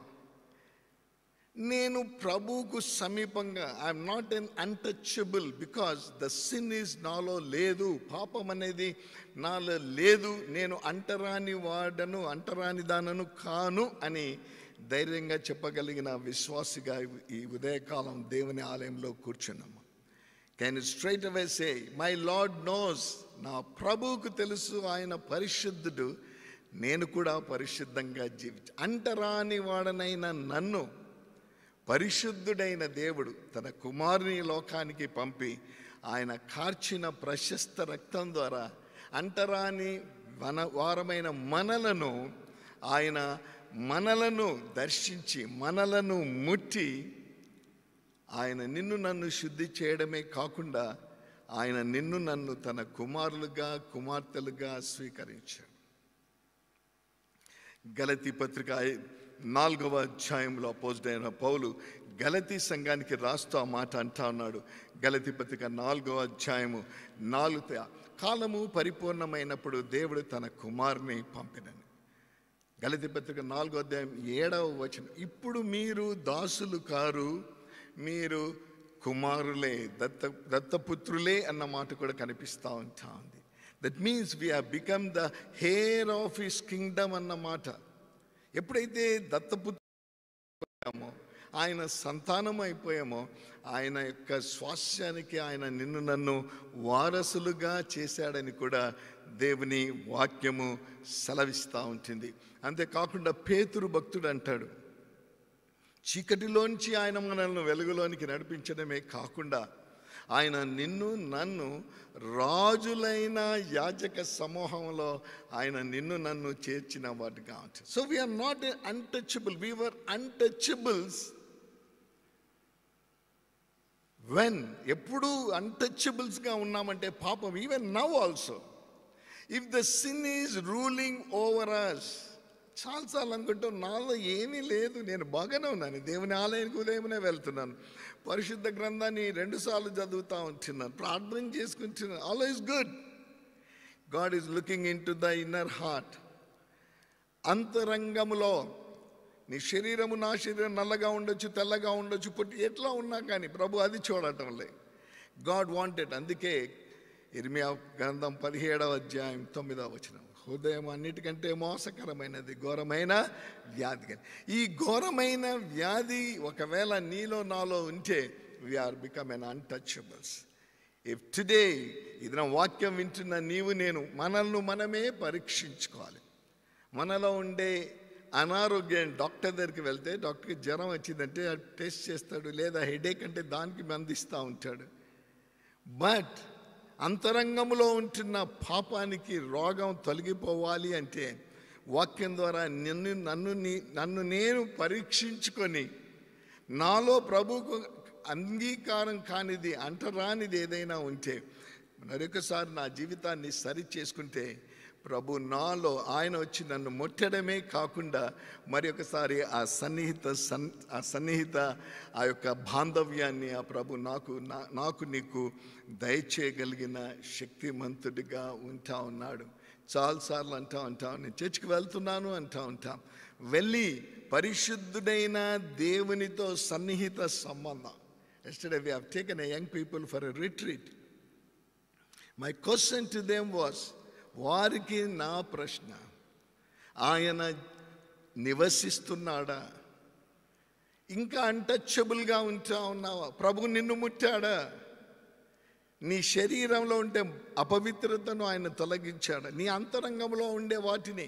నేను ప్రభువుకు సమీపంగా, I'm not an untouchable because the sin is నాలో లేదు, పాపం అనేది నాలో లేదు, నేను అంటరాని వాడను, అంటరాని దానను కాను అని ధైర్యంగా చెప్పగలిగిన విశ్వాసిగా ఈ ఉదయకాలం దేవుని ఆలయంలో కూర్చున్నాము. Can you straight away say, my Lord knows, నా ప్రభువుకు తెలుసు ఆయన పరిశుద్ధుడు, నేను కూడా పరిశుద్ధంగా అంటరాని వాడనైన నన్ను పరిశుద్ధుడైన దేవుడు తన కుమారుని లోకానికి పంపి ఆయన కార్చిన ప్రశస్త రక్తం ద్వారా అంటరాని వారమైన మనలను దర్శించి మనలను ముట్టి ఆయన నిన్ను నన్ను శుద్ధి చేయడమే కాకుండా ఆయన నిన్ను నన్ను తన కుమారులుగా కుమార్తెలుగా స్వీకరించాడు. గలతీ పత్రిక 4వ అధ్యాయంలో అపోస్తలుడైన పౌలు గలతీ సంఘానికి రాస్తూ ఆ మాట అంటా ఉన్నాడు. గలతీ పత్రిక 4వ అధ్యాయము 4 కాలము పరిపూర్ణమైనప్పుడు దేవుడు తన కుమారుని పంపినని. గలతీ పత్రిక 4వ అధ్యాయం 7వ వచనం, ఇప్పుడు మీరు దాసులు కారు మీరు కుమారులే, దత్తపుత్రులే అన్న మాట కూడా కనిపిస్తూ ఉంటా ఉంది. That means we have become the heir of his kingdom అన్నమాట. ఎప్పుడైతే దత్తపుత్రుమో, ఆయన సంతానం అయిపోయామో, ఆయన యొక్క స్వాస్యానికి ఆయన నిన్ను నన్ను వారసులుగా చేశాడని కూడా దేవుని వాక్యము సెలవిస్తూ ఉంటుంది. అంతేకాకుండా పేతురు భక్తుడు అంటాడు, చీకటిలోంచి ఆయన మనల్ని వెలుగులోనికి నడిపించడమే కాకుండా ఆయన నిన్ను నన్ను రాజులైన యాజక సమూహంలో ఆయన నిన్ను నన్ను చేర్చిన వాటిగా ఉంటుంది. So we are not untouchable, we are untouchables when, ఎప్పుడు అన్టచబుల్స్గా ఉన్నామంటే పాపం, even now also if the sin is ruling over us. చాలాసార్లు అనుకుంటాం నాలో ఏమీ లేదు, నేను బాగానే ఉన్నాను, దేవుని ఆలయానికి ఉదయమే వెళ్తున్నాను, పరిశుద్ధ గ్రంథాన్ని 2 సార్లు చదువుతూ ఉంటున్నాను, ప్రార్థన చేసుకుంటున్నాను, all is good. God is looking in to the inner heart. అంతరంగములో నీ శరీరము నా శరీరం నల్లగా ఉండొచ్చు, తెల్లగా ఉండొచ్చు, పుట్టి ఎట్లా ఉన్నా కానీ ప్రభు అది చూడటం లే. God wanted. అందుకే ఇర్మియా గ్రంథం 17వ అధ్యాయం 9వ వచనం, హృదయం అన్నిటికంటే మోసకరమైనది, ఘోరమైన వ్యాధి. ఈ ఘోరమైన వ్యాధి ఒకవేళ నీలో నాలో ఉంటే we are become an untouchables. If today ఇది నా వాక్యం వింటున్న నీవు నేను మనల్ని మనమే పరీక్షించుకోవాలి. మనలో ఉండే అనారోగ్యం, డాక్టర్ దగ్గరికి వెళ్తే డాక్టర్కి జ్వరం వచ్చిందంటే టెస్ట్ చేస్తాడు, లేదా హెడేక్ అంటే దానికి మందిస్తూ ఉంటాడు. బట్ అంతరంగంలో ఉంటున్న పాపానికి రోగం తొలగిపోవాలి అంటే వాక్యం ద్వారా నన్ను నేను పరీక్షించుకొని నాలో ప్రభువుకు అంగీకారం కానిది, అంటరానిది ఏదైనా ఉంటే మరొకసారి నా జీవితాన్ని సరి చేసుకుంటే ప్రభు నాలో ఆయన వచ్చి నన్ను ముట్టడమే కాకుండా మరి ఒకసారి ఆ సన్నిహిత ఆ యొక్క బాంధవ్యాన్ని ఆ ప్రభు నాకు నీకు దయచేయగలిగిన శక్తిమంతుడిగా ఉంటా ఉన్నాడు. చాలాసార్లు అంటా ఉంటాం, నేను చర్చికి వెళ్తున్నాను అంటా ఉంటాం. వెళ్ళి పరిశుద్ధుడైన దేవునితో సన్నిహిత సంబంధం. Yesterday we have taken a young people for a retreat. My question to them was, వారికి నా ప్రశ్న, ఆయన నివసిస్తున్నాడా? ఇంకా అన్టచబుల్గా ఉంటా ఉన్నావా? ప్రభు నిన్ను ముట్టాడా? నీ శరీరంలో ఉండే అపవిత్రతను ఆయన తొలగించాడా? నీ అంతరంగంలో ఉండే వాటిని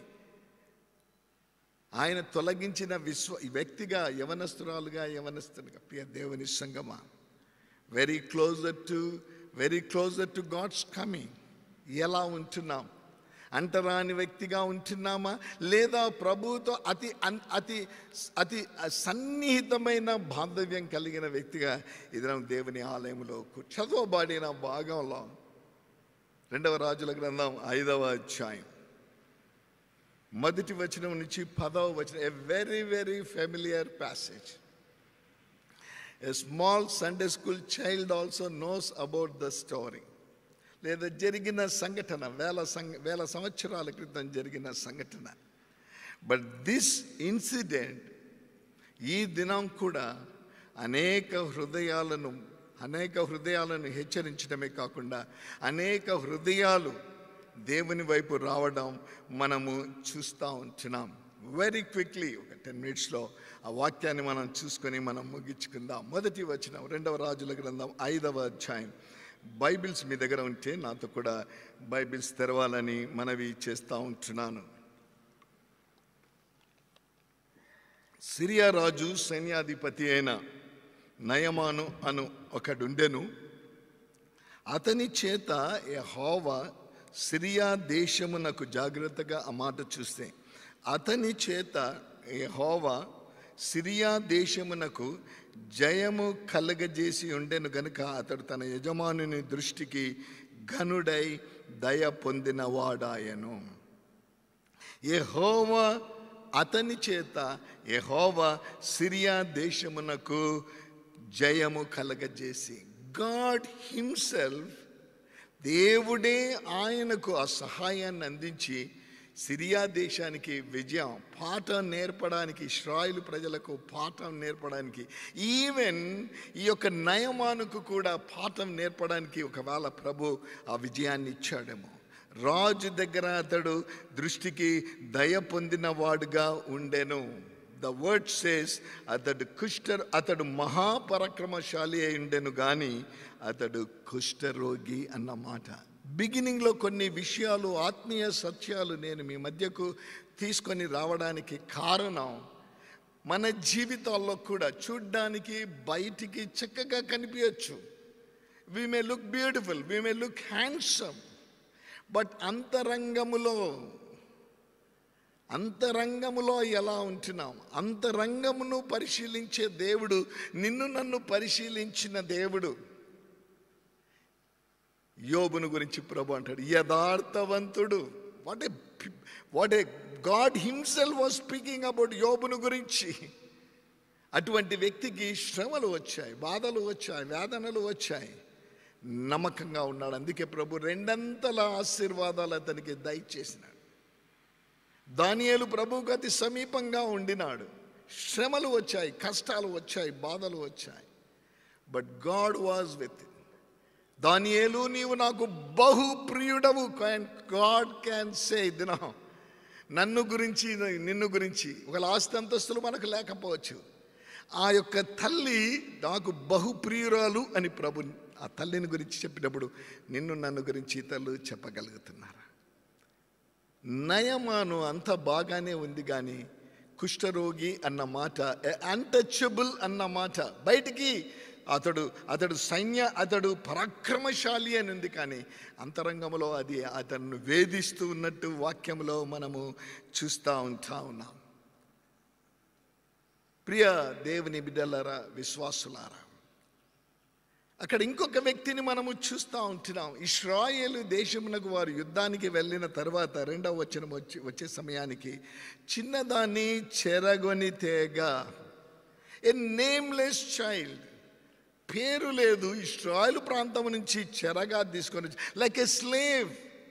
ఆయన తొలగించిన వ్యక్తిగా, యవనస్తునిగా ప్రియ దేవుని సంగమా, very closer to God's coming ఎలా ఉంటున్నాం? అంటరాని వ్యక్తిగా ఉంటున్నామా, లేదా ప్రభువుతో అతి సన్నిహితమైన బాంధవ్యం కలిగిన వ్యక్తిగా ఇది దేవుని ఆలయంలో చదవబడిన భాగంలో 2వ రాజుల గ్రంథం 5వ అధ్యాయం 1వ వచనం నుంచి 10వ వచనం, a very very familiar passage. A small Sunday school child also knows about the story. లేదా జరిగిన సంఘటన, వేల సంవత్సరాల క్రితం జరిగిన సంఘటన. బట్ దిస్ ఇన్సిడెంట్ ఈ దినం కూడా అనేక హృదయాలను హెచ్చరించడమే కాకుండా అనేక హృదయాలు దేవుని వైపు రావడం మనము చూస్తూ ఉంటున్నాం. వెరీ క్విక్లీ ఒక 10 minutesలో ఆ వాక్యాన్ని మనం చూసుకొని మనం ముగించుకుందాం. 1వ వచనం 2వ రాజుల గ్రంథం 5వ అధ్యాయం. బైబిల్స్ మీ దగ్గర ఉంటే నాతో కూడా బైబిల్స్ తెరవాలని మనవి చేస్తూ ఉంటున్నాను. సిరియా రాజు సైన్యాధిపతి అయిన నయమాను అను ఒకడుండెను. అతని చేత యెహోవా సిరియా దేశమునకు, జాగ్రత్తగా ఆ మాట చూస్తే, అతని చేత యెహోవా సిరియా దేశమునకు జయము కలగజేసి ఉండెను గనుక అతడు తన యజమానుని దృష్టికి ఘనుడై దయ పొందినవాడాయను. యెహోవా అతని చేత యెహోవా సిరియా దేశమునకు జయము కలగజేసి, గాడ్ హిమ్సెల్ఫ్, దేవుడే ఆయనకు ఆ సహాయాన్ని అందించి సిరియా దేశానికి విజయం, పాఠం నేర్పడానికి, ఇశ్రాయేలు ప్రజలకు పాఠం నేర్పడానికి, ఈవెన్ ఈ యొక్క నయమానుకు కూడా పాఠం నేర్పడానికి ఒకవేళ ప్రభు ఆ విజయాన్ని ఇచ్చాడేమో. రాజు దగ్గర అతడు దృష్టికి దయ పొందిన వాడుగా ఉండెను. ద వర్డ్ సేస్ అతడు మహాపరాక్రమశాలి అయి ఉండెను కానీ అతడు కుష్ఠరోగి అన్నమాట. బిగినింగ్లో కొన్ని విషయాలు, ఆత్మీయ సత్యాలు నేను మీ మధ్యకు తీసుకొని రావడానికి కారణం, మన జీవితాల్లో కూడా చూడ్డానికి బయటికి చక్కగా కనిపించచ్చు. We may look beautiful, we may look handsome, but అంతరంగములో ఎలా ఉంటున్నాం? అంతరంగమును పరిశీలించే దేవుడు, నిన్ను నన్ను పరిశీలించిన దేవుడు. యోబును గురించి ప్రభు అంటాడు యథార్థవంతుడు. What a God himself was speaking about యోబును గురించి. అటువంటి వ్యక్తికి శ్రమలు వచ్చాయి, బాధలు వచ్చాయి, వేదనలు వచ్చాయి, నమ్మకంగా ఉన్నాడు. అందుకే ప్రభు రెండంతల ఆశీర్వాదాలు అతనికి దయచేసినాడు. దానియేలు ప్రభువుకు అతి సమీపంగా ఉండినాడు. శ్రమలు వచ్చాయి, కష్టాలు వచ్చాయి, బాధలు వచ్చాయి, but God was with him. దానియేలు, నీవు నాకు బహు ప్రియుడవు. గాడ్ క్యాన్ సే దినా నన్ను గురించి, నిన్ను గురించి. ఒక ఆస్తి అంతస్తులు మనకు లేకపోవచ్చు, ఆ యొక్క తల్లి నాకు బహు ప్రియురాలు అని ప్రభు ఆ తల్లిని గురించి చెప్పినప్పుడు నిన్ను నన్ను గురించి ఇతరులు చెప్పగలుగుతున్నారా? నయమాను అంత బాగానే ఉంది కానీ కుష్ఠరోగి అన్న మాట, అన్టచబుల్ అన్న మాట బయటికి అతడు పరాక్రమశాలి అని ఉంది కానీ అంతరంగంలో అది అతన్ని వేధిస్తూ ఉన్నట్టు వాక్యంలో మనము చూస్తూ ఉన్నాం. ప్రియ దేవుని బిడ్డలారా, విశ్వాసులారా, అక్కడ ఇంకొక వ్యక్తిని మనము చూస్తూ ఉంటున్నాం. ఇశ్రాయేలు దేశమునకు వారు యుద్ధానికి వెళ్ళిన తర్వాత 2వ వచనం వచ్చే సమయానికి, చిన్నదాన్ని చెరగొని తేగ, ఏ నేమ్లెస్ చైల్డ్, పేరు లేదు, ఇశ్రాయేలు ప్రాంతం నుంచి చెరగా తీసుకొని, లైక్ ఏ స్లేవ్,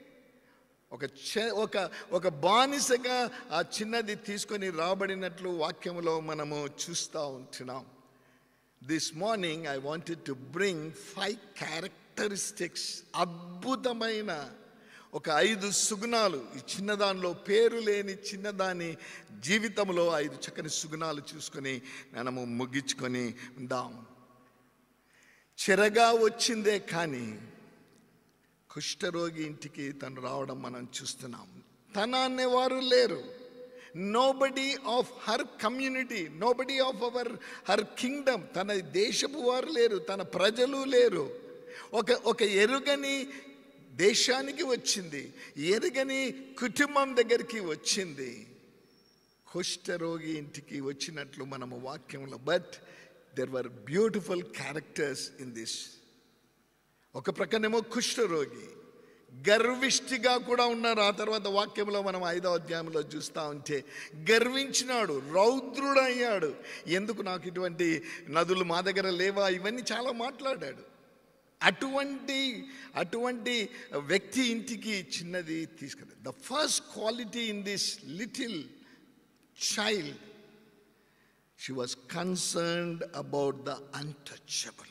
ఒక బానిసగా ఆ చిన్నది తీసుకొని రాబడినట్లు వాక్యంలో మనము చూస్తూ ఉంటున్నాం. This morning I wanted to bring 5 characteristics, అద్భుతమైన ఒక 5 సుగుణాలు. ఈ చిన్నదానిలో, పేరు లేని చిన్నదాని జీవితంలో 5 చక్కని సుగుణాలు చూసుకొని మనము ముగించుకొని ఉందాం. చెరగా వచ్చిందే కానీ కుష్ఠరోగి ఇంటికి తను రావడం మనం చూస్తున్నాం. తన అనేవారు లేరు. Nobody of her community, nobody of her kingdom, తన దేశపు వారు లేరు, తన ప్రజలు లేరు. ఒక ఎరుగని దేశానికి వచ్చింది, ఎరుగని కుటుంబం దగ్గరికి వచ్చింది. కుష్ఠరోగి ఇంటికి వచ్చినట్లు మనము వాక్యంలో, but there were beautiful characters in this. ఒక ప్రక్కనేమో కుష్ఠరోగి, గర్విష్ఠిగా కూడా ఉన్నారు. ఆ తర్వాత వాక్యంలో మనం 5వ అధ్యాయంలో చూస్తూ ఉంటే గర్వించినాడు, రౌద్రుడయ్యాడు. ఎందుకు నాకు ఇటువంటి నదులు మా దగ్గర లేవా, ఇవన్నీ చాలా మాట్లాడాడు. అటువంటి వ్యక్తి ఇంటికి చిన్నది తీసుకెళ్ళాడు. The first quality in this little child, she was concerned about the untouchable.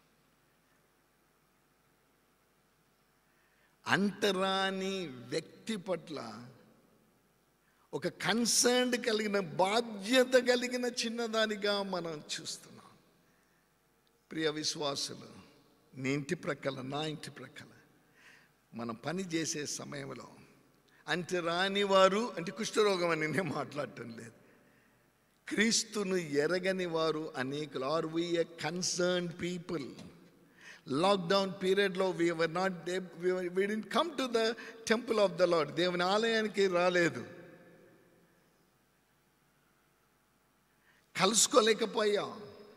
అంటరాని వ్యక్తి పట్ల ఒక కన్సర్న్ కలిగిన, బాధ్యత కలిగిన చిన్నదానిగా మనం చూస్తున్నాం. ప్రియ విశ్వాసులు, నీ ఇంటి ప్రక్కల, నా ఇంటి ప్రక్కల మనం పని చేసే సమయంలో అంటరాని వారు అంటే కుష్ఠరోగం అని నేను మాట్లాడటం లేదు, క్రీస్తును ఎరగని వారు అనేకులు. Are we a concerned people? Lockdown పీరియడ్లో we didn't come to the temple of the Lord. దేవుని ఆలయానికి రాలేదు, కలుసుకోలేకపోయాం.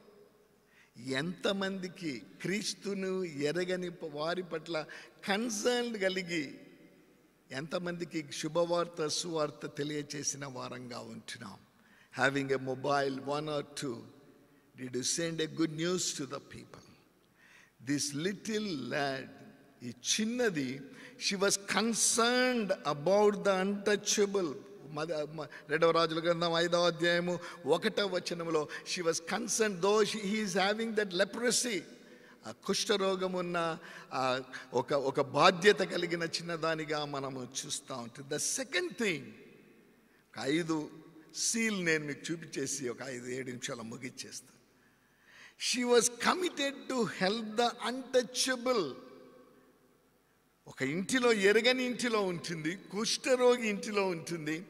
ఎంతమందికి క్రీస్తును ఎరగని వారి పట్ల కన్సర్న్ కలిగి ఎంతమందికి శుభవార్త, సువార్త తెలియచేసిన వారంగా ఉంటున్నాం. Having a mobile, 1 or 2, did you send a good news to the people? This little lad ఈ చిన్నది, she was concerned about the untouchable. 2వ రాజుల గ్రంథం 5వ అధ్యాయము 1వ వచనంలో she was concern though he is having that leprosy. ఆ కుష్ఠరోగం ఉన్న ఒక బాధ్యత కలిగిన చిన్నదానిగా మనము చూస్తూ ఉంటాం. ద సెకండ్ థింగ్, 5 సీల్ నేను మీకు చూపించేసి ఒక 5-7 నిమిషాలు ముగిచ్చేస్తాను. She was committed to help the untouchable. ఒక ఇంటిలో, ఎరగని ఇంటిలో ఉంటుంది, కుష్ఠరోగి ఇంటిలో ఉంటుంది.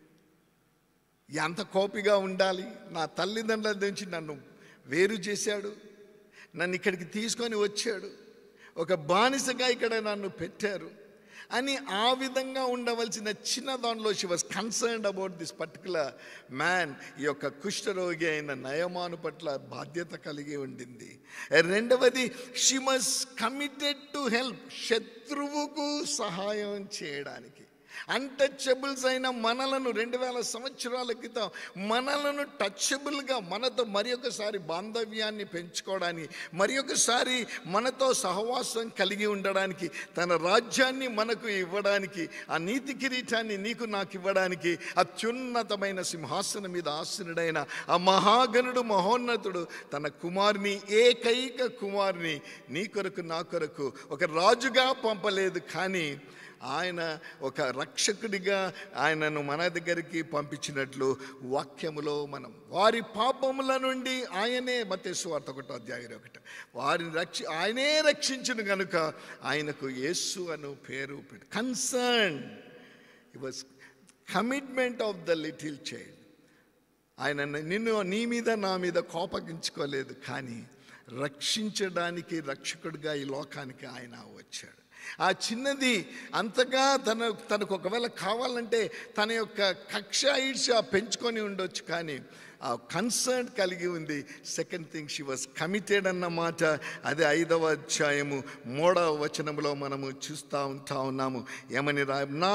ఎంత కోపిగా ఉండాలి! నా తల్లిదండ్రుల నుంచి నన్ను వేరు చేశాడు, నన్ను ఇక్కడికి తీసుకొని వచ్చాడు, ఒక బానిసగా ఇక్కడ నన్ను పెట్టారు అని ఆ విధంగా ఉండవలసిన చిన్న దానిలో she was concerned about this particular man. ఈ యొక్క కుష్ఠరోగి అయిన నయమాను పట్ల బాధ్యత కలిగి ఉండింది. రెండవది, she was committed to help, శత్రువుకు సహాయం చేయడానికి. అన్టచబుల్స్ అయిన మనలను 2000 సంవత్సరాల క్రితం మనలను టచబుల్గా, మనతో మరి ఒకసారి బాంధవ్యాన్ని పెంచుకోవడానికి, మరి ఒకసారి మనతో సహవాసం కలిగి ఉండడానికి, తన రాజ్యాన్ని మనకు ఇవ్వడానికి, ఆ నీతి కిరీటాన్ని నీకు నాకు ఇవ్వడానికి, అత్యున్నతమైన సింహాసనం మీద ఆసీనుడైన ఆ మహాగణుడు, మహోన్నతుడు తన కుమారుని, ఏకైక కుమారుని నీ కొరకు నా కొరకు ఒక రాజుగా పంపలేదు, కానీ ఆయన ఒక రక్షకుడిగా ఆయనను మన దగ్గరికి పంపించినట్లు వాక్యములో మనం వారి పాపముల నుండి ఆయనే, మత్తయి సువార్త 1వ అధ్యాయం 1, వారిని ఆయనే రక్షించును గనుక ఆయనకు యేసు అను పేరు పెట్టి. Concern, it was commitment of the little child. ఆయన నీ మీద నా మీద కోపగించుకోలేదు, కానీ రక్షించడానికి రక్షకుడిగా ఈ లోకానికి ఆయన వచ్చాడు. ఆ చిన్నది అంతగా తనకు ఒకవేళ కావాలంటే తన యొక్క కక్ష ఈర్ష పెంచుకొని ఉండొచ్చు, కానీ ఆ కన్సర్న్ కలిగి ఉంది. Second thing, she was committed అన్నమాట. అదే 5వ అధ్యాయము 3వ వచనంలో మనము చూస్తూ ఉన్నాము. ఏమని నా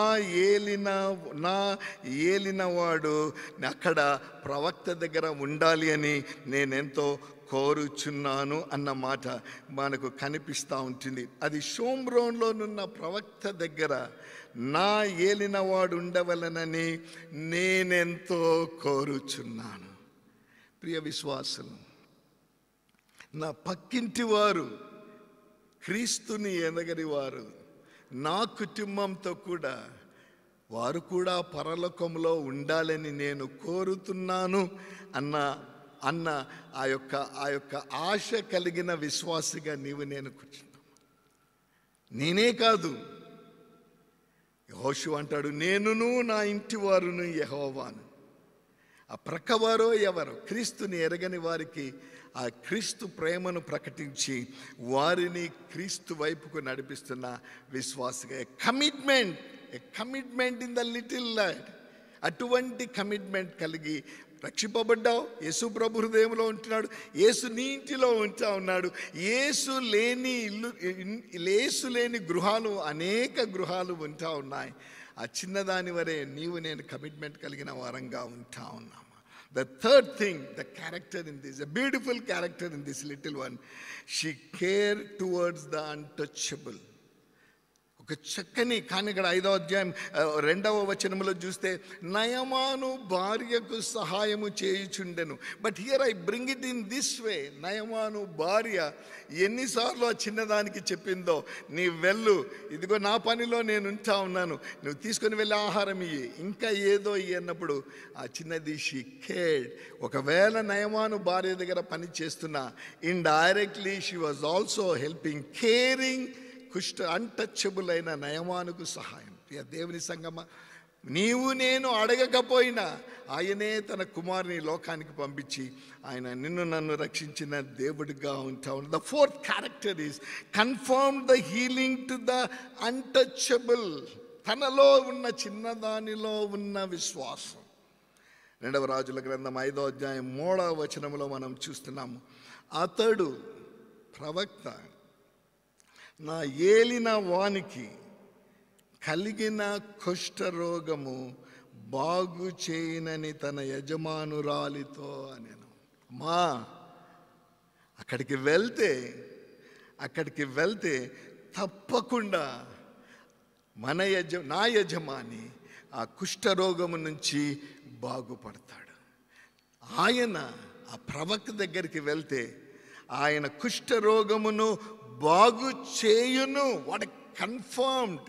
ఏలినవాడు అక్కడ ప్రవక్త దగ్గర ఉండాలి అని నేనెంతో కోరుచున్నాను అన్న మాట మనకు కనిపిస్తూ ఉంటుంది. అది షోమ్రోన్లోనున్న ప్రవక్త దగ్గర నా ఏలినవాడు ఉండవలనని నేనెంతో కోరుచున్నాను. ప్రియ విశ్వాసులు, నా పక్కింటి వారు క్రీస్తుని ఎదగని వారు, నా కుటుంబంతో కూడా వారు కూడా పరలోకంలో ఉండాలని నేను కోరుతున్నాను అన్న ఆ యొక్క ఆశ కలిగిన విశ్వాసిగా నీవు నేను కూర్చున్నాను. నేనే కాదు, యెహోషువ అంటాడు, నేనును నా ఇంటి వారును యెహోవాను. ఆ ప్రక్కవారో ఎవరో క్రీస్తుని ఎరగని వారికి ఆ క్రీస్తు ప్రేమను ప్రకటించి వారిని క్రీస్తు వైపుకు నడిపిస్తున్న విశ్వాసిగా commitment in the little light. అటువంటి కమిట్మెంట్ కలిగి రక్షింపబడ్డావు. యేసు ప్రభు హృదయంలో ఉంటున్నాడు, యేసు నీ ఇంటిలో ఉంటా ఉన్నాడు. యేసు లేని గృహాలు, అనేక గృహాలు ఉంటా ఉన్నాయి. ఆ చిన్నదాని వరే నీవు నేను కమిట్మెంట్ కలిగిన వారంగా ఉంటా ఉన్నాము. The third thing, the character in this, a beautiful character in this little one, she cared towards the untouchable. ఒక చక్కని, కానీ ఇక్కడ 5వ అధ్యాయం 2వ వచనంలో చూస్తే నయమాను భార్యకు సహాయము చేయుచుండెను. But here I bring it in this way. Naaman భార్య ఎన్నిసార్లు ఆ చిన్నదానికి చెప్పిందో, నీ వెళ్ళు, ఇదిగో నా పనిలో నేను ఉంటా ఉన్నాను, నువ్వు తీసుకొని వెళ్ళి ఆహారం ఇయ్యి, ఇంకా ఏదో ఇయ్యి అన్నప్పుడు ఆ చిన్నది షీ కేర్డ్. ఒకవేళ నయమాను భార్య దగ్గర పని చేస్తున్నా, indirectly she was also helping, caring untouchable అయిన నయమానుకు సహాయం. దేవుని సంగమ, నీవు నేను అడగకపోయినా ఆయనే తన కుమారుని లోకానికి పంపించి ఆయన నిన్ను నన్ను రక్షించిన దేవుడిగా ఉంటావు. The fourth character is confirm the healing to the untouchable. తనలో ఉన్న చిన్నదానిలో ఉన్న విశ్వాసం. 2వ రాజుల గ్రంథం 5వ అధ్యాయం 3వ వచనంలో మనం చూస్తున్నాము. అతడు ప్రవక్త నా ఏలిన వానికి కలిగిన కుష్ఠరోగము బాగు చేయనని తన యజమానురాలితో అనెను. అక్కడికి వెళ్తే తప్పకుండా నా యజమాని ఆ కుష్ఠరోగము నుంచి బాగుపడతాడు. ఆయన ఆ ప్రవక్త దగ్గరికి వెళ్తే ఆయన కుష్ఠరోగమును బాగు చేయును. What confirmed.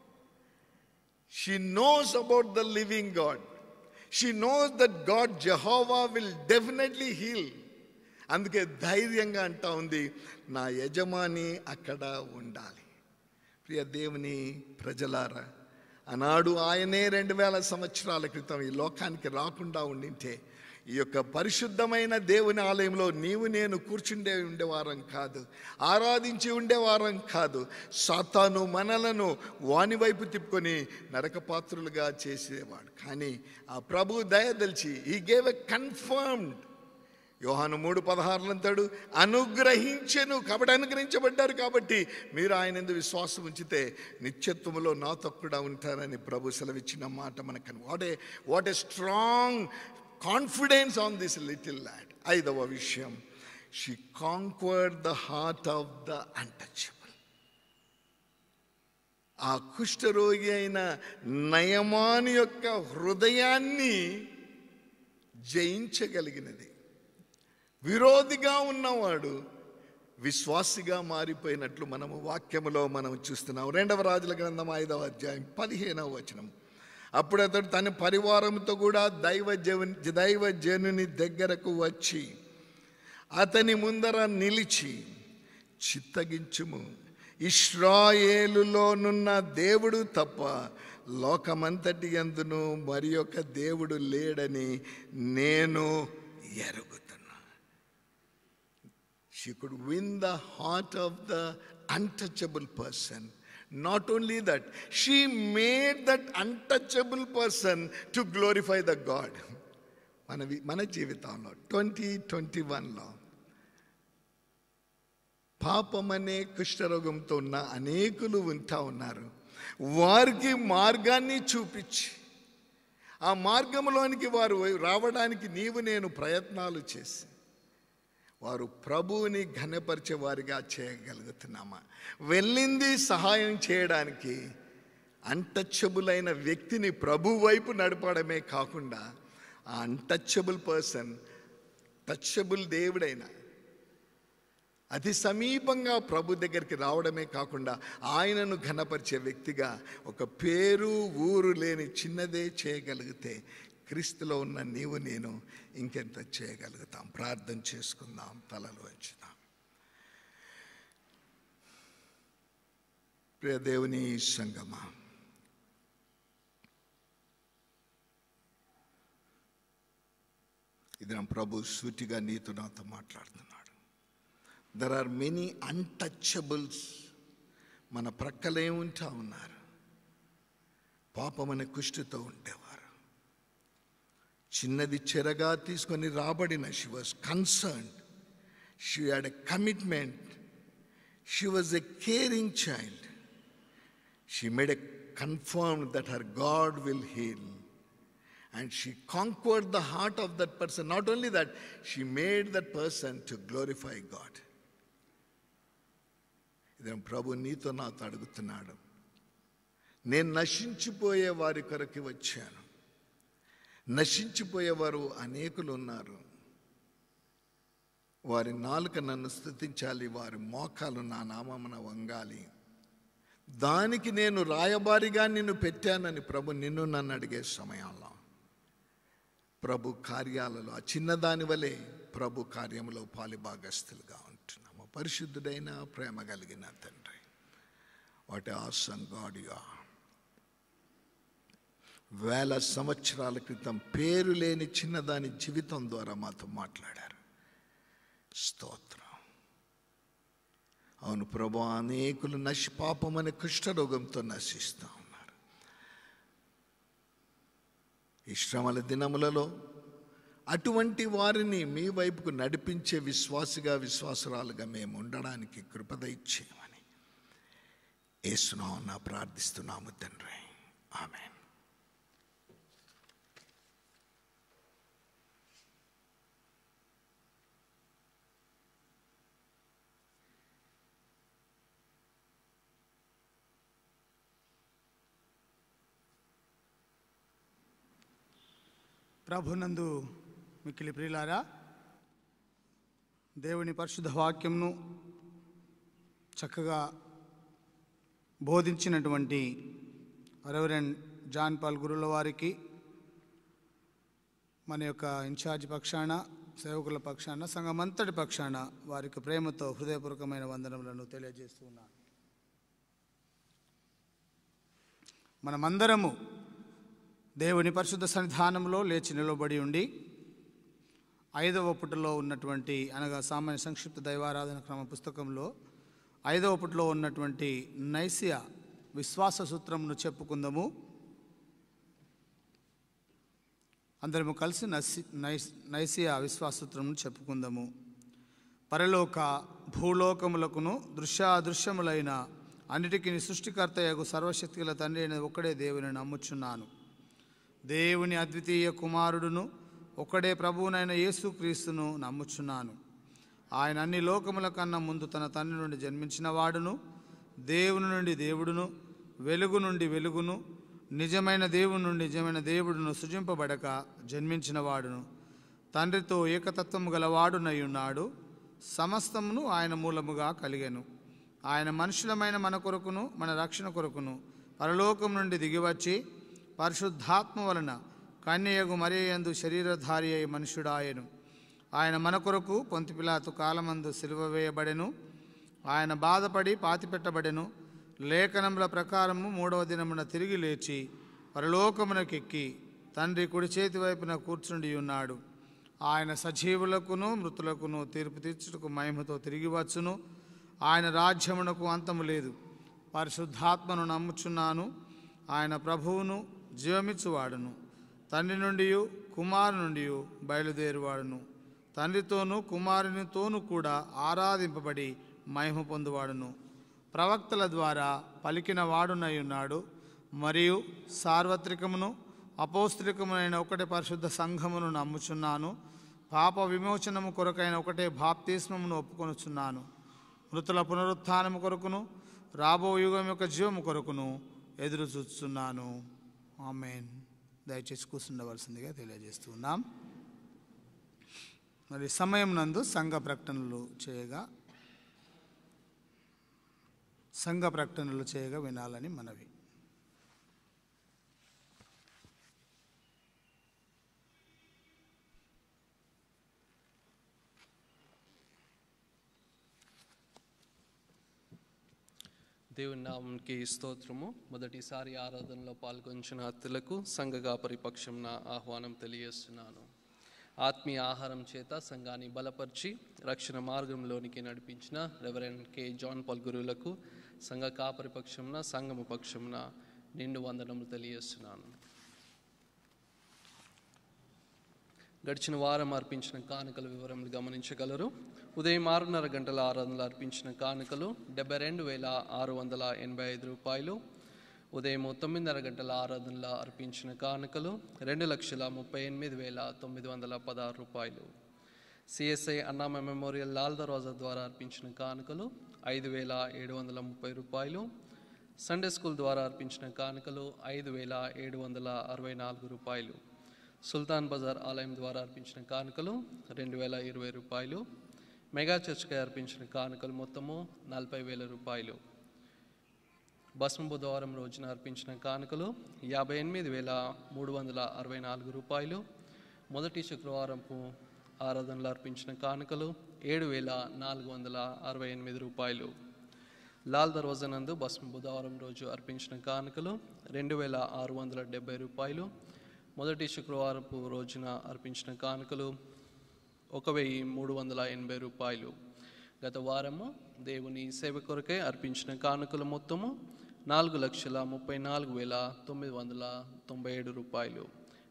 She knows about the living god. She knows that god Jehovah will definitely heal. అందుకే ధైర్యంగా అంటా ఉంది, నా యజమాని అక్కడ ఉండాలి. ప్రియ దేవుని ప్రజలారా, ఆనాడు ఆయనే 2000 సంవత్సరాల క్రితం ఈ లోకానికి రాకుండా ఉండింటే ఈ యొక్క పరిశుద్ధమైన దేవుని ఆలయంలో నీవు నేను కూర్చుండే ఉండేవారం కాదు, ఆరాధించి ఉండేవారం కాదు. సాతాను మనలను వాని వైపు తిప్పుకొని నరకపాత్రులుగా చేసేవాడు. కానీ ఆ ప్రభు దయదలిచి హీ గేవ్ ఎ కన్ఫర్మ్డ్. యోహాను 3:16 అంటాడు, అనుగ్రహించెను. కాబట్టి అనుగ్రహించబడ్డారు కాబట్టి మీరు ఆయన యందు విశ్వాసం ఉంచితే నిత్యత్వములో నాతో కూడా ఉంటారని ప్రభు సెలవిచ్చిన మాట మనకు. What a strong confidence on this little lad. 5వ విషయం, she conquered the heart of the untouchable. ఆ కుష్ఠరోగి అయిన నయమాను యొక్క హృదయాన్ని జయించగలిగినది. విరోధిగా ఉన్నవాడు విశ్వాసిగా మారిపోయినట్లు మనము వాక్యములో మనం చూస్తున్నాం. 2వ రాజుల గ్రంథం 5వ అధ్యాయం 15వ వచనం. అప్పుడు అతడు తన పరివారంతో కూడా దైవజనుని దగ్గరకు వచ్చి అతని ముందర నిలిచి, చిత్తగించుము, ఇశ్రాయేలులోనున్న దేవుడు తప్ప లోకమంతటి యందును మరి ఒక దేవుడు లేడని నేను ఎరుగుతున్నా. She could win the heart of the untouchable person. Not only that, she made that untouchable person to glorify the God. మన జీవితంలో 2021లో పాపమనే కుష్ఠరోగంతో ఉన్న అనేకులు ఉంటా ఉన్నారు. వారికి మార్గాన్ని చూపించి ఆ మార్గంలోనికి వారు రావడానికి నీవు నేను ప్రయత్నాలు చేసి వారు ప్రభువుని ఘనపరిచే వారిగా చేయగలుగుతున్నామా? వెళ్ళింది సహాయం చేయడానికి, అన్టచబుల్ అయిన వ్యక్తిని ప్రభు వైపు నడపడమే కాకుండా ఆ అన్టచబుల్ పర్సన్, టచబుల్ దేవుడైన అతి సమీపంగా ప్రభు దగ్గరికి రావడమే కాకుండా ఆయనను ఘనపరిచే వ్యక్తిగా ఒక పేరు ఊరు లేని చిన్నదే చేయగలిగితే క్రీస్తులో ఉన్న నీవు నేను ఇంకెంత చేయగలుగుతాం? ప్రార్థన చేసుకుందాం, తలలు వంచుదాం. ప్రియ దేవుని సంగమా, ఇది నా ప్రభు సూటిగా నీతో నాతో మాట్లాడుతున్నాడు. దెర్ ఆర్ మెనీ అన్టచబుల్స్ మన ప్రక్కలే ఉంటా ఉన్నారు. పాపమనే కుష్టితో ఉండేవారు. చిన్నది చెరగా తీసుకొని రాబడిన, she was concerned, she had a commitment, she was a caring child. She made a confirmed that her god will heal. And she conquered the heart of that person. Not only that, she made that person to glorify God. ఇదే ప్రభు నీతో నాతో అడుగుతున్నాడు. నేను నశించిపోయే వారి కొరకు వచ్చాను. నశించిపోయేవారు అనేకులు ఉన్నారు. వారి నాలుక నన్ను స్తుతించాలి, వారి మోకాలు నా నామమున వంగాలి. దానికి నేను రాయబారిగా నిన్ను పెట్టానని ప్రభు నిన్ను నన్ను అడిగే సమయంలో ప్రభు కార్యాలలో ఆ చిన్నదాని వలె ప్రభు కార్యములో పాలిభాగస్తులుగా ఉంటున్నాము. పరిశుద్ధుడైన ప్రేమ కలిగిన తండ్రి, what a awesome god you are. 1000 సంవత్సరాల క్రితం పేరు లేని చిన్నదాని జీవితం ద్వారా మాతో మాట్లాడారు. స్తోత్రం. అవును ప్రభు, అనేకులు పాపమనే కుష్ఠరోగంతో నశిస్తూ ఉన్నారు. ఈ శ్రమల దినములలో అటువంటి వారిని మీ వైపుకు నడిపించే విశ్వాసురాలుగా మేము ఉండడానికి కృపద ఇచ్చేయమని యేసు నామమున ప్రార్థిస్తున్నాము తండ్రి. ఆమేన్. ప్రభునందు మిక్కిలి ప్రియులారా, దేవుని పరిశుద్ధ వాక్యంను చక్కగా బోధించినటువంటి రెవరెండ్ జాన్ పాల్ గురుల వారికి మన యొక్క ఇన్ఛార్జ్ పక్షాన, సేవకుల పక్షాన, సంఘమంతటి పక్షాన వారికి ప్రేమతో హృదయపూర్వకమైన వందనములను తెలియజేస్తూ ఉన్నాను. మనమందరము దేవుని పరిశుద్ధ సన్నిధానంలో లేచి నిలబడి ఉండి 5వ పుటలో ఉన్నటువంటి, అనగా సామాన్య సంక్షిప్త దైవారాధన క్రమ పుస్తకంలో 5వ పుటలో ఉన్నటువంటి నైసియా విశ్వాస సూత్రమును చెప్పుకుందాము. అందరము కలిసి నైసియా విశ్వాస సూత్రమును చెప్పుకుందాము. పరలోక భూలోకములకును దృశ్యాదృశ్యములైన అన్నిటికీ సృష్టికర్తయగు సర్వశక్తిగల తండ్రి అయిన ఒక్కడే దేవుని నమ్ముచున్నాను. దేవుని అద్వితీయ కుమారుడును ఒక్కడే ప్రభువునైన యేసుక్రీస్తును నమ్ముచున్నాను. ఆయన అన్ని లోకముల కన్నా ముందు తన తండ్రి నుండి జన్మించిన వాడును, దేవుని నుండి దేవుడును, వెలుగు నుండి వెలుగును, నిజమైన దేవుని నుండి నిజమైన దేవుడును, సృజింపబడక జన్మించిన వాడును, తండ్రితో ఏకతత్వము గలవాడునై ఉన్నాడు. సమస్తమును ఆయన మూలముగా కలిగెను. ఆయన మనుషులమైన మన కొరకును మన రక్షణ కొరకును పరలోకం నుండి దిగివచ్చి పరిశుద్ధాత్మ వలన కన్యయగు మరియయందు శరీరధారి అయి మనుష్యుడాయెను. ఆయన మన కొరకు పొంతి పిలాతు కాలమందు సిలువ వేయబడెను. ఆయన బాధపడి పాతిపెట్టబడెను. లేఖనముల ప్రకారము 3వ దినమున తిరిగి లేచి పరలోకమునకెక్కి తండ్రి కుడి చేతి వైపున కూర్చుండి ఉన్నాడు. ఆయన సజీవులకును మృతులకును తీర్పు తీర్చుటకు మహిమతో తిరిగి వచ్చును. ఆయన రాజ్యమునకు అంతము లేదు. పరిశుద్ధాత్మను నమ్ముచున్నాను. ఆయన ప్రభువును జీవమిచ్చువాడును, తండ్రి నుండి కుమారు నుండి బయలుదేరువాడును, తండ్రితోనూ కుమారునితోనూ కూడా ఆరాధింపబడి మహిమ పొందువాడును, ప్రవక్తల ద్వారా పలికిన వాడునై ఉన్నాడు. మరియు సార్వత్రికమును అపోస్తలికమునైన ఒకటే పరిశుద్ధ సంఘమును నమ్ముచున్నాను. పాప విమోచనము కొరకైన ఒకటే బాప్తిస్మమును ఒప్పుకొనుచున్నాను. మృతుల పునరుత్థానము కొరకును రాబో యుగం యొక్క జీవము కొరకును ఎదురు చూస్తున్నాను. ఆమేన్. దయచేసి కూర్చుండవలసిందిగా తెలియజేస్తున్నాం. మరి సమయం నందు సంఘ ప్రకటనలు చేయగా వినాలని మనవి. దేవుని నామంకి స్తోత్రము. మొదటిసారి ఆరాధనలో పాల్గొంచిన అతిథులకు సంఘగా పరిపక్షంన ఆహ్వానం తెలియజేస్తున్నాను. ఆత్మీయ ఆహారం చేత సంఘాన్ని బలపరిచి రక్షణ మార్గంలోనికి నడిపించిన రెవరెండ్ కె జాన్ పాల్ గురువులకు సంఘ కాపరిపక్షంన సంఘము పక్షంన నిండు వందనములు తెలియజేస్తున్నాను. గడిచిన వారం అర్పించిన కానుకల వివరములు గమనించగలరు. ఉదయం 6:30 గంటల ఆరాధనలు అర్పించిన కానుకలు 72,685 రూపాయలు. ఉదయం 9:30 గంటల ఆరాధనలో అర్పించిన కానుకలు 2,38,916 రూపాయలు. సిఎస్ఐ అన్నామ మెమోరియల్ లాల్ దర్వాజా ద్వారా అర్పించిన కానుకలు 5,730 రూపాయలు. సండే స్కూల్ ద్వారా అర్పించిన కానుకలు 5,764 రూపాయలు. సుల్తాన్ బజార్ ఆలయం ద్వారా అర్పించిన కానుకలు 2,020 రూపాయలు. మెగా చర్చ్కి అర్పించిన కానుకలు మొత్తము 40,000 రూపాయలు. భస్మ బుధవారం రోజున అర్పించిన కానుకలు 58,364 రూపాయలు. మొదటి శుక్రవారంపు ఆరాధనలు అర్పించిన కానుకలు 7,468 రూపాయలు. లాల్ దర్వాజా నందు భస్మ బుధవారం రోజు అర్పించిన కానుకలు 2,670 రూపాయలు. మొదటి శుక్రవారపు రోజున అర్పించిన కానుకలు 1,380 రూపాయలు. గత వారము దేవుని సేవ కొరకే అర్పించిన కానుకల మొత్తము 4,34,997 రూపాయలు.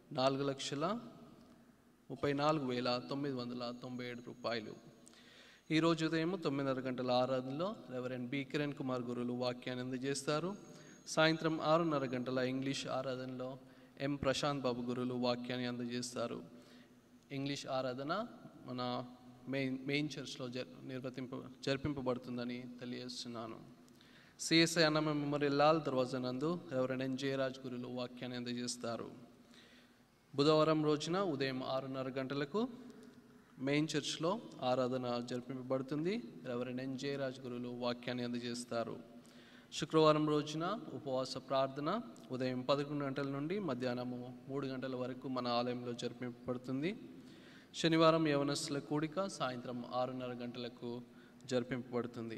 4,34,997 రూపాయలు. ఈరోజు ఉదయం 9:30 గంటల ఆరాధనలో రెవరెండ్ బి కిరణ్ కుమార్ గురువులు వాక్యాన్ని అందజేస్తారు. సాయంత్రం 6:30 గంటల ఇంగ్లీష్ ఆరాధనలో ఎం ప్రశాంత్ బాబు గురువులు వాక్యాన్ని అందజేస్తారు. ఇంగ్లీష్ ఆరాధన మన మెయిన్ చర్చ్లో జరిపింపబడుతుందని తెలియజేస్తున్నాను. సిఎస్ఐ అన్నమ మెమోరియల్ లాల్ దర్వాజా నందు రెవరెండ్ ఎన్ జయరాజ్ గురువులు వాక్యాన్ని అందజేస్తారు. బుధవారం రోజున ఉదయం 6:30 గంటలకు మెయిన్ చర్చ్లో ఆరాధన జరిపించబడుతుంది. రెవరెండ్ ఎన్ జయరాజ్ గురువులు వాక్యాన్ని అందజేస్తారు. శుక్రవారం రోజున ఉపవాస ప్రార్థన ఉదయం 11 గంటల నుండి మధ్యాహ్నము 3 గంటల వరకు మన ఆలయంలో జరిపించబడుతుంది. శనివారం యవనస్తుల కూడిక సాయంత్రం 6:30 గంటలకు జరిపించబడుతుంది.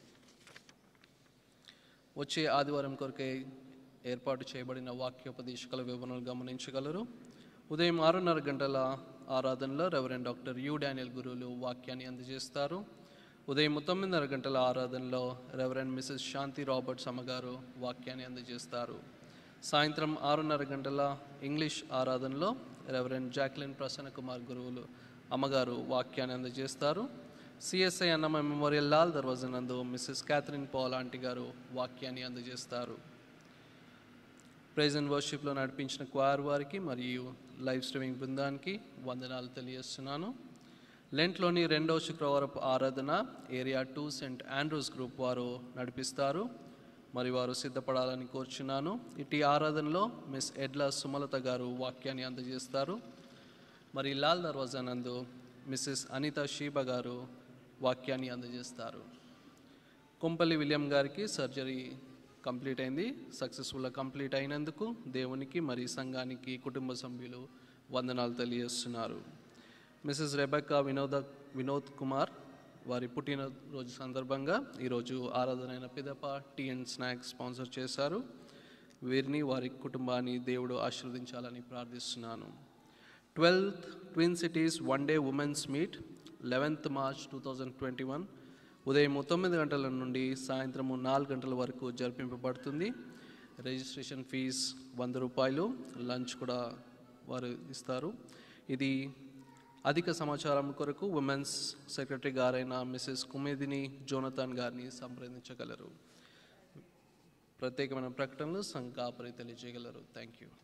వచ్చే ఆదివారం కొరకే ఏర్పాటు చేయబడిన వాక్యోపదేశకుల వివరణలు గమనించగలరు. ఉదయం 6:30 గంటల ఆరాధనలో రెవరెండ్ డాక్టర్ యు డానియల్ గురువులు వాక్యాన్ని అందజేస్తారు. ఉదయం 9:30 గంటల ఆరాధనలో రెవరెండ్ మిసెస్ శాంతి రాబర్ట్స్ అమ్మగారు వాక్యాన్ని అందజేస్తారు. సాయంత్రం 6:30 గంటల ఇంగ్లీష్ ఆరాధనలో రెవరెండ్ జాక్లిన్ ప్రసన్న కుమార్ గురువులు అమ్మగారు వాక్యాన్ని అందజేస్తారు. సిఎస్ఐ అన్నమ మెమోరియల్ లాల్ దర్వాజా నందు మిస్సెస్ క్యాథరిన్ పాల్ ఆంటీ గారు వాక్యాన్ని అందజేస్తారు. ప్రైజ్ అండ్ వర్షిప్లో నడిపించిన క్వార్ వారికి మరియు లైవ్ స్ట్రీమింగ్ బృందానికి వందనాలు తెలియజేస్తున్నాను. లెంట్లోని 2వ శుక్రవారపు ఆరాధన ఏరియా 2 సెంట్ ఆండ్రూస్ గ్రూప్ వారు నడిపిస్తారు. మరి వారు సిద్ధపడాలని కోరుచున్నాను. ఇటు ఆరాధనలో మిస్ ఎడ్ల సుమలత గారు వాక్యాన్ని అందజేస్తారు. మరి లాల్ దర్వాజా నందు మిస్సెస్ అనిత షీబ గారు వాక్యాన్ని అందజేస్తారు. కొంపల్లి విలియం గారికి సర్జరీ కంప్లీట్ అయింది. సక్సెస్ఫుల్గా కంప్లీట్ అయినందుకు దేవునికి మరియు సంఘానికి కుటుంబ సభ్యులు వందనాలు తెలియజేస్తున్నారు. మిస్సెస్ రెబెక్కా వినోద్ కుమార్ వారి పుట్టినరోజు సందర్భంగా ఈరోజు ఆరాధన అయిన పిదప టీ అండ్ స్నాక్స్ స్పాన్సర్ చేశారు. వీరిని వారి కుటుంబాన్ని దేవుడు ఆశీర్వదించాలని ప్రార్థిస్తున్నాను. 12th twin cities one day women's meet 11th March 2021 ఉదయం 9 గంటల నుండి సాయంత్రం 4 గంటల వరకు జరిపింపబడుతుంది. రిజిస్ట్రేషన్ ఫీజు 100 రూపాయలు. లంచ్ కూడా వారు ఇస్తారు. ఇది అధిక సమాచారం కొరకు ఉమెన్స్ సెక్రటరీ గారైన మిసెస్ కుమేదిని జోనథన్ గారిని సంప్రదించగలరు. ప్రత్యేకమైన ప్రకటనలు సంఘాపరి తెలియజేయగలరు. Thank you.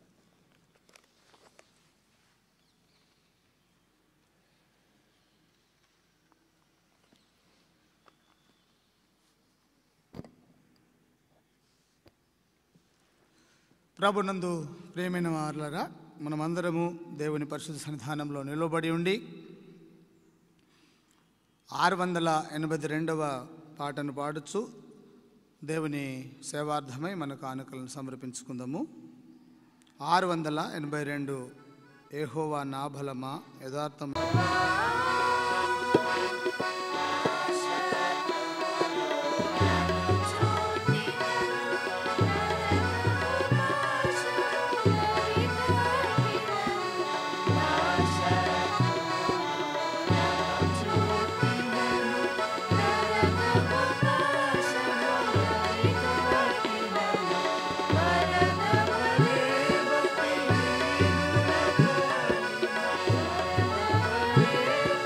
ప్రభునందు ప్రియమైన వారులారా, మనమందరము దేవుని పరిశుద్ధ సన్నిధానంలో నిలబడి ఉండి 682వ పాటను పాడుచు దేవుని సేవార్థమై మన కానుకలను సమర్పించుకుందాము. 682 యెహోవా నా బలమా యథార్థం. Bye.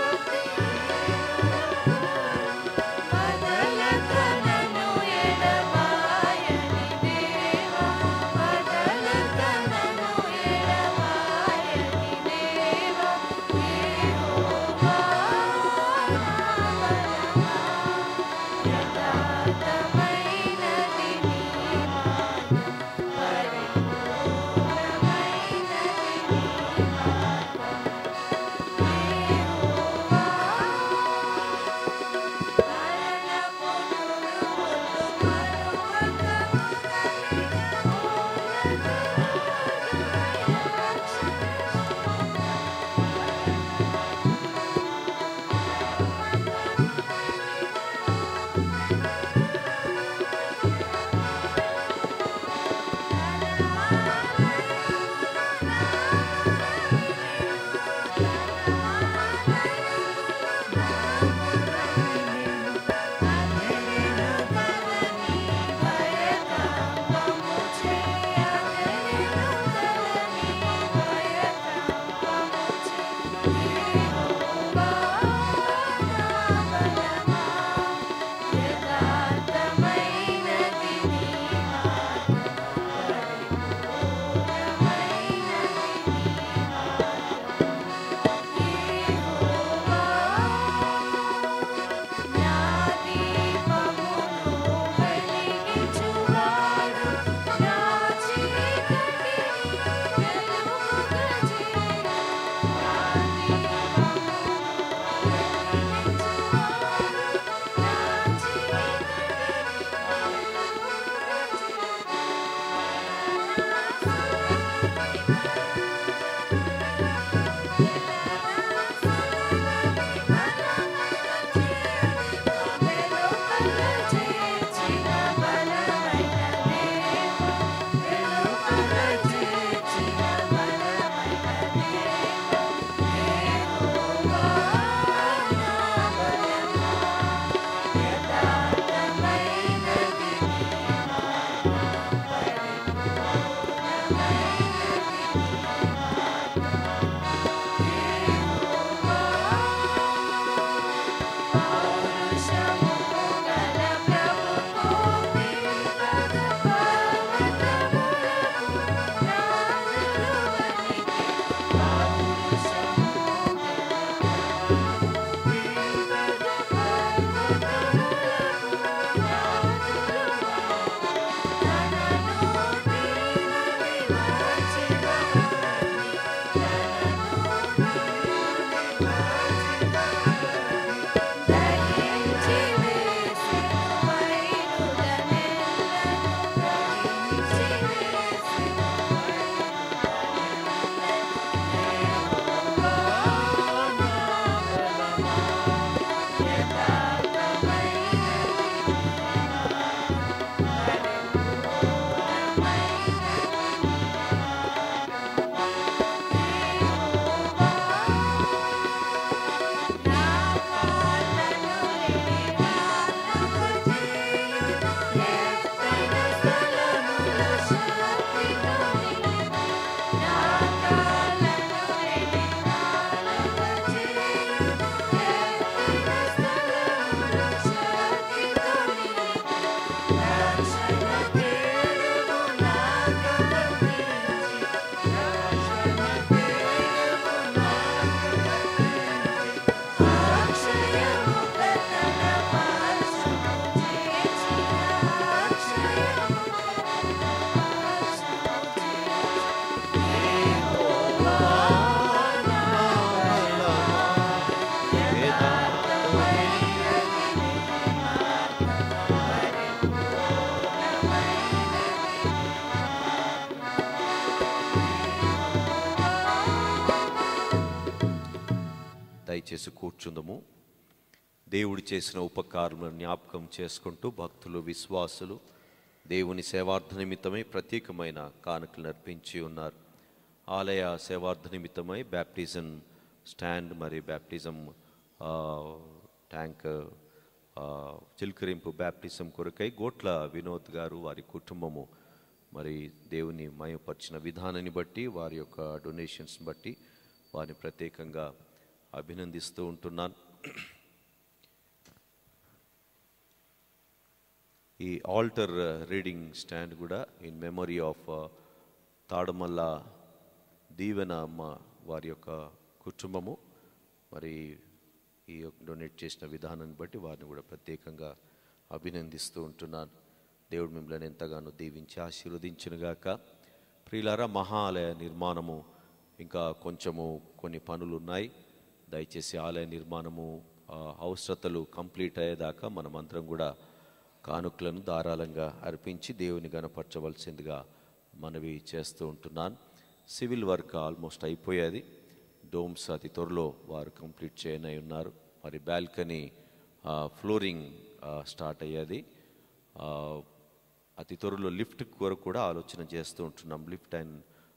దయచేసి కూర్చుందము. దేవుడు చేసిన ఉపకారములను జ్ఞాపకం చేసుకుంటూ భక్తులు, విశ్వాసులు దేవుని సేవార్థ నిమిత్తమై ప్రత్యేకమైన కానుకలు అర్పించి ఉన్నారు. ఆలయ సేవార్థ నిమిత్తమై బ్యాప్టిజం స్టాండ్, మరి బ్యాప్టిజం ట్యాంక్, చిల్కరింపు బ్యాప్టిజం కొరకై గోట్ల వినోద్ గారు, వారి కుటుంబము మరి దేవుని మయపరిచిన విధానాన్ని బట్టి, వారి యొక్క డొనేషన్స్ బట్టి వారిని ప్రత్యేకంగా అభినందిస్తూ ఉంటున్నాను. ఈ ఆల్టర్ రీడింగ్ స్టాండ్ కూడా in memory of Tadamalla Deevena అమ్మ వారి యొక్క కుటుంబము మరి ఈ డొనేట్ చేసిన విధానాన్ని బట్టి వారిని కూడా ప్రత్యేకంగా అభినందిస్తూ ఉంటున్నాను. దేవుడు మిమ్మల్ని ఎంతగానో దీవించి ఆశీర్వదించునుగాక. ప్రియులారా, మహాలయ నిర్మాణము ఇంకా కొంచెము కొన్ని పనులు ఉన్నాయి. దయచేసి ఆలయ నిర్మాణము అవసరతలు కంప్లీట్ అయ్యేదాకా మనమందరం కూడా కానుకలను ధారాళంగా అర్పించి దేవుని గణపరచవలసిందిగా మనవి చేస్తూ ఉంటున్నాను. సివిల్ వర్క్ ఆల్మోస్ట్ అయిపోయేది. డోమ్స్ అతి త్వరలో వారు కంప్లీట్ చేయనై ఉన్నారు. మరి బాల్కనీ ఫ్లోరింగ్ స్టార్ట్ అయ్యేది. అతి త్వరలో లిఫ్ట్ కొరకు కూడా ఆలోచన చేస్తూ ఉంటున్నాం. లిఫ్ట్ అండ్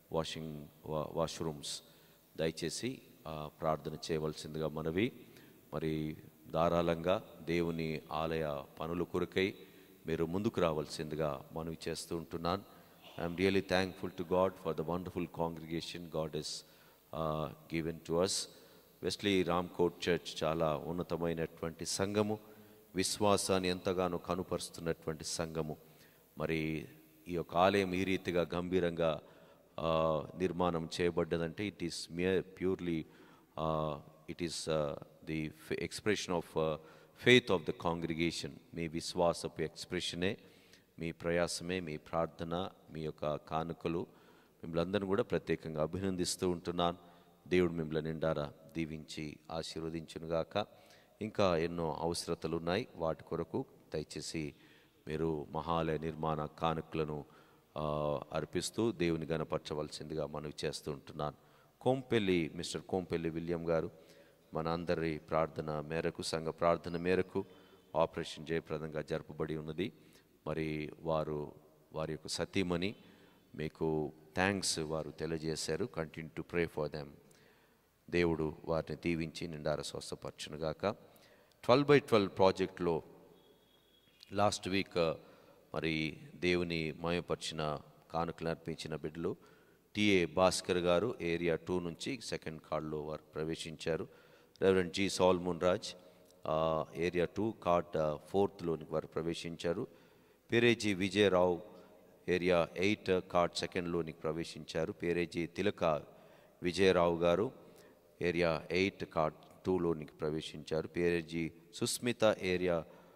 వాష్రూమ్స్ దయచేసి ప్రార్థన చేయవలసిందిగా మనవి. మరి ధారాళంగా దేవుని ఆలయ పనుల కొరకై మీరు ముందుకు రావాల్సిందిగా మనవి చేస్తూ ఉంటున్నాను. I'm really thankful to god for the wonderful congregation god is given to us. Wesley Ramkote church చాలా ఉన్నతమైనటువంటి సంఘము, విశ్వాసాన్ని ఎంతగానో కనుపరుస్తున్నటువంటి సంఘము. మరి ఈ యొక్క ఆలయం ఈ రీతిగా గంభీరంగా నిర్మాణం చేయబడ్డదంటే it is purely it is the expression of faith of the congregation. మీ విశ్వాసపు ఎక్స్ప్రెషనే, మీ ప్రయాసమే, మీ ప్రార్థన, మీ యొక్క కానుకలు మిమ్మల్ని అందరినీ కూడా ప్రత్యేకంగా అభినందిస్తూ ఉంటున్నాను. దేవుడు మిమ్మల్ని నిండారా దీవించి ఆశీర్వదించునుగాక. ఇంకా ఎన్నో అవసరతలు ఉన్నాయి. వాటి కొరకు దయచేసి మీరు మహాలయ నిర్మాణ కానుకలను అర్పిస్తూ దేవుని గణపరచవలసిందిగా మనవి చేస్తూ ఉంటున్నాను. మిస్టర్ కోంపెల్లి విలియం గారు మన అందరి ప్రార్థన మేరకు, సంఘ ప్రార్థన మేరకు ఆపరేషన్ జయప్రదంగా జరపబడి ఉన్నది. మరి వారి యొక్క సతీమణి మీకు థ్యాంక్స్ వారు తెలియజేశారు. Continue to pray for them. దేవుడు వారిని దీవించి నిండార స్వస్థపరచునుగాక. 12x12 ప్రాజెక్టులో లాస్ట్ వీక్ మరి దేవుని మయపరిచిన కానుకలు అర్పించిన బిడ్డలు టిఏ భాస్కర్ గారు ఏరియా 2 నుంచి సెకండ్ కార్డులో వారు ప్రవేశించారు. Reverend G Solomon Raj area 2 card 4th వారు ప్రవేశించారు. పేరేజీ విజయరావు ఏరియా 8 కార్డ్ 2nd ప్రవేశించారు. పేరేజీ తిలక విజయరావు గారు ఏరియా 8 కార్డ్ 2 ప్రవేశించారు. పేరేజీ సుస్మిత ఏరియా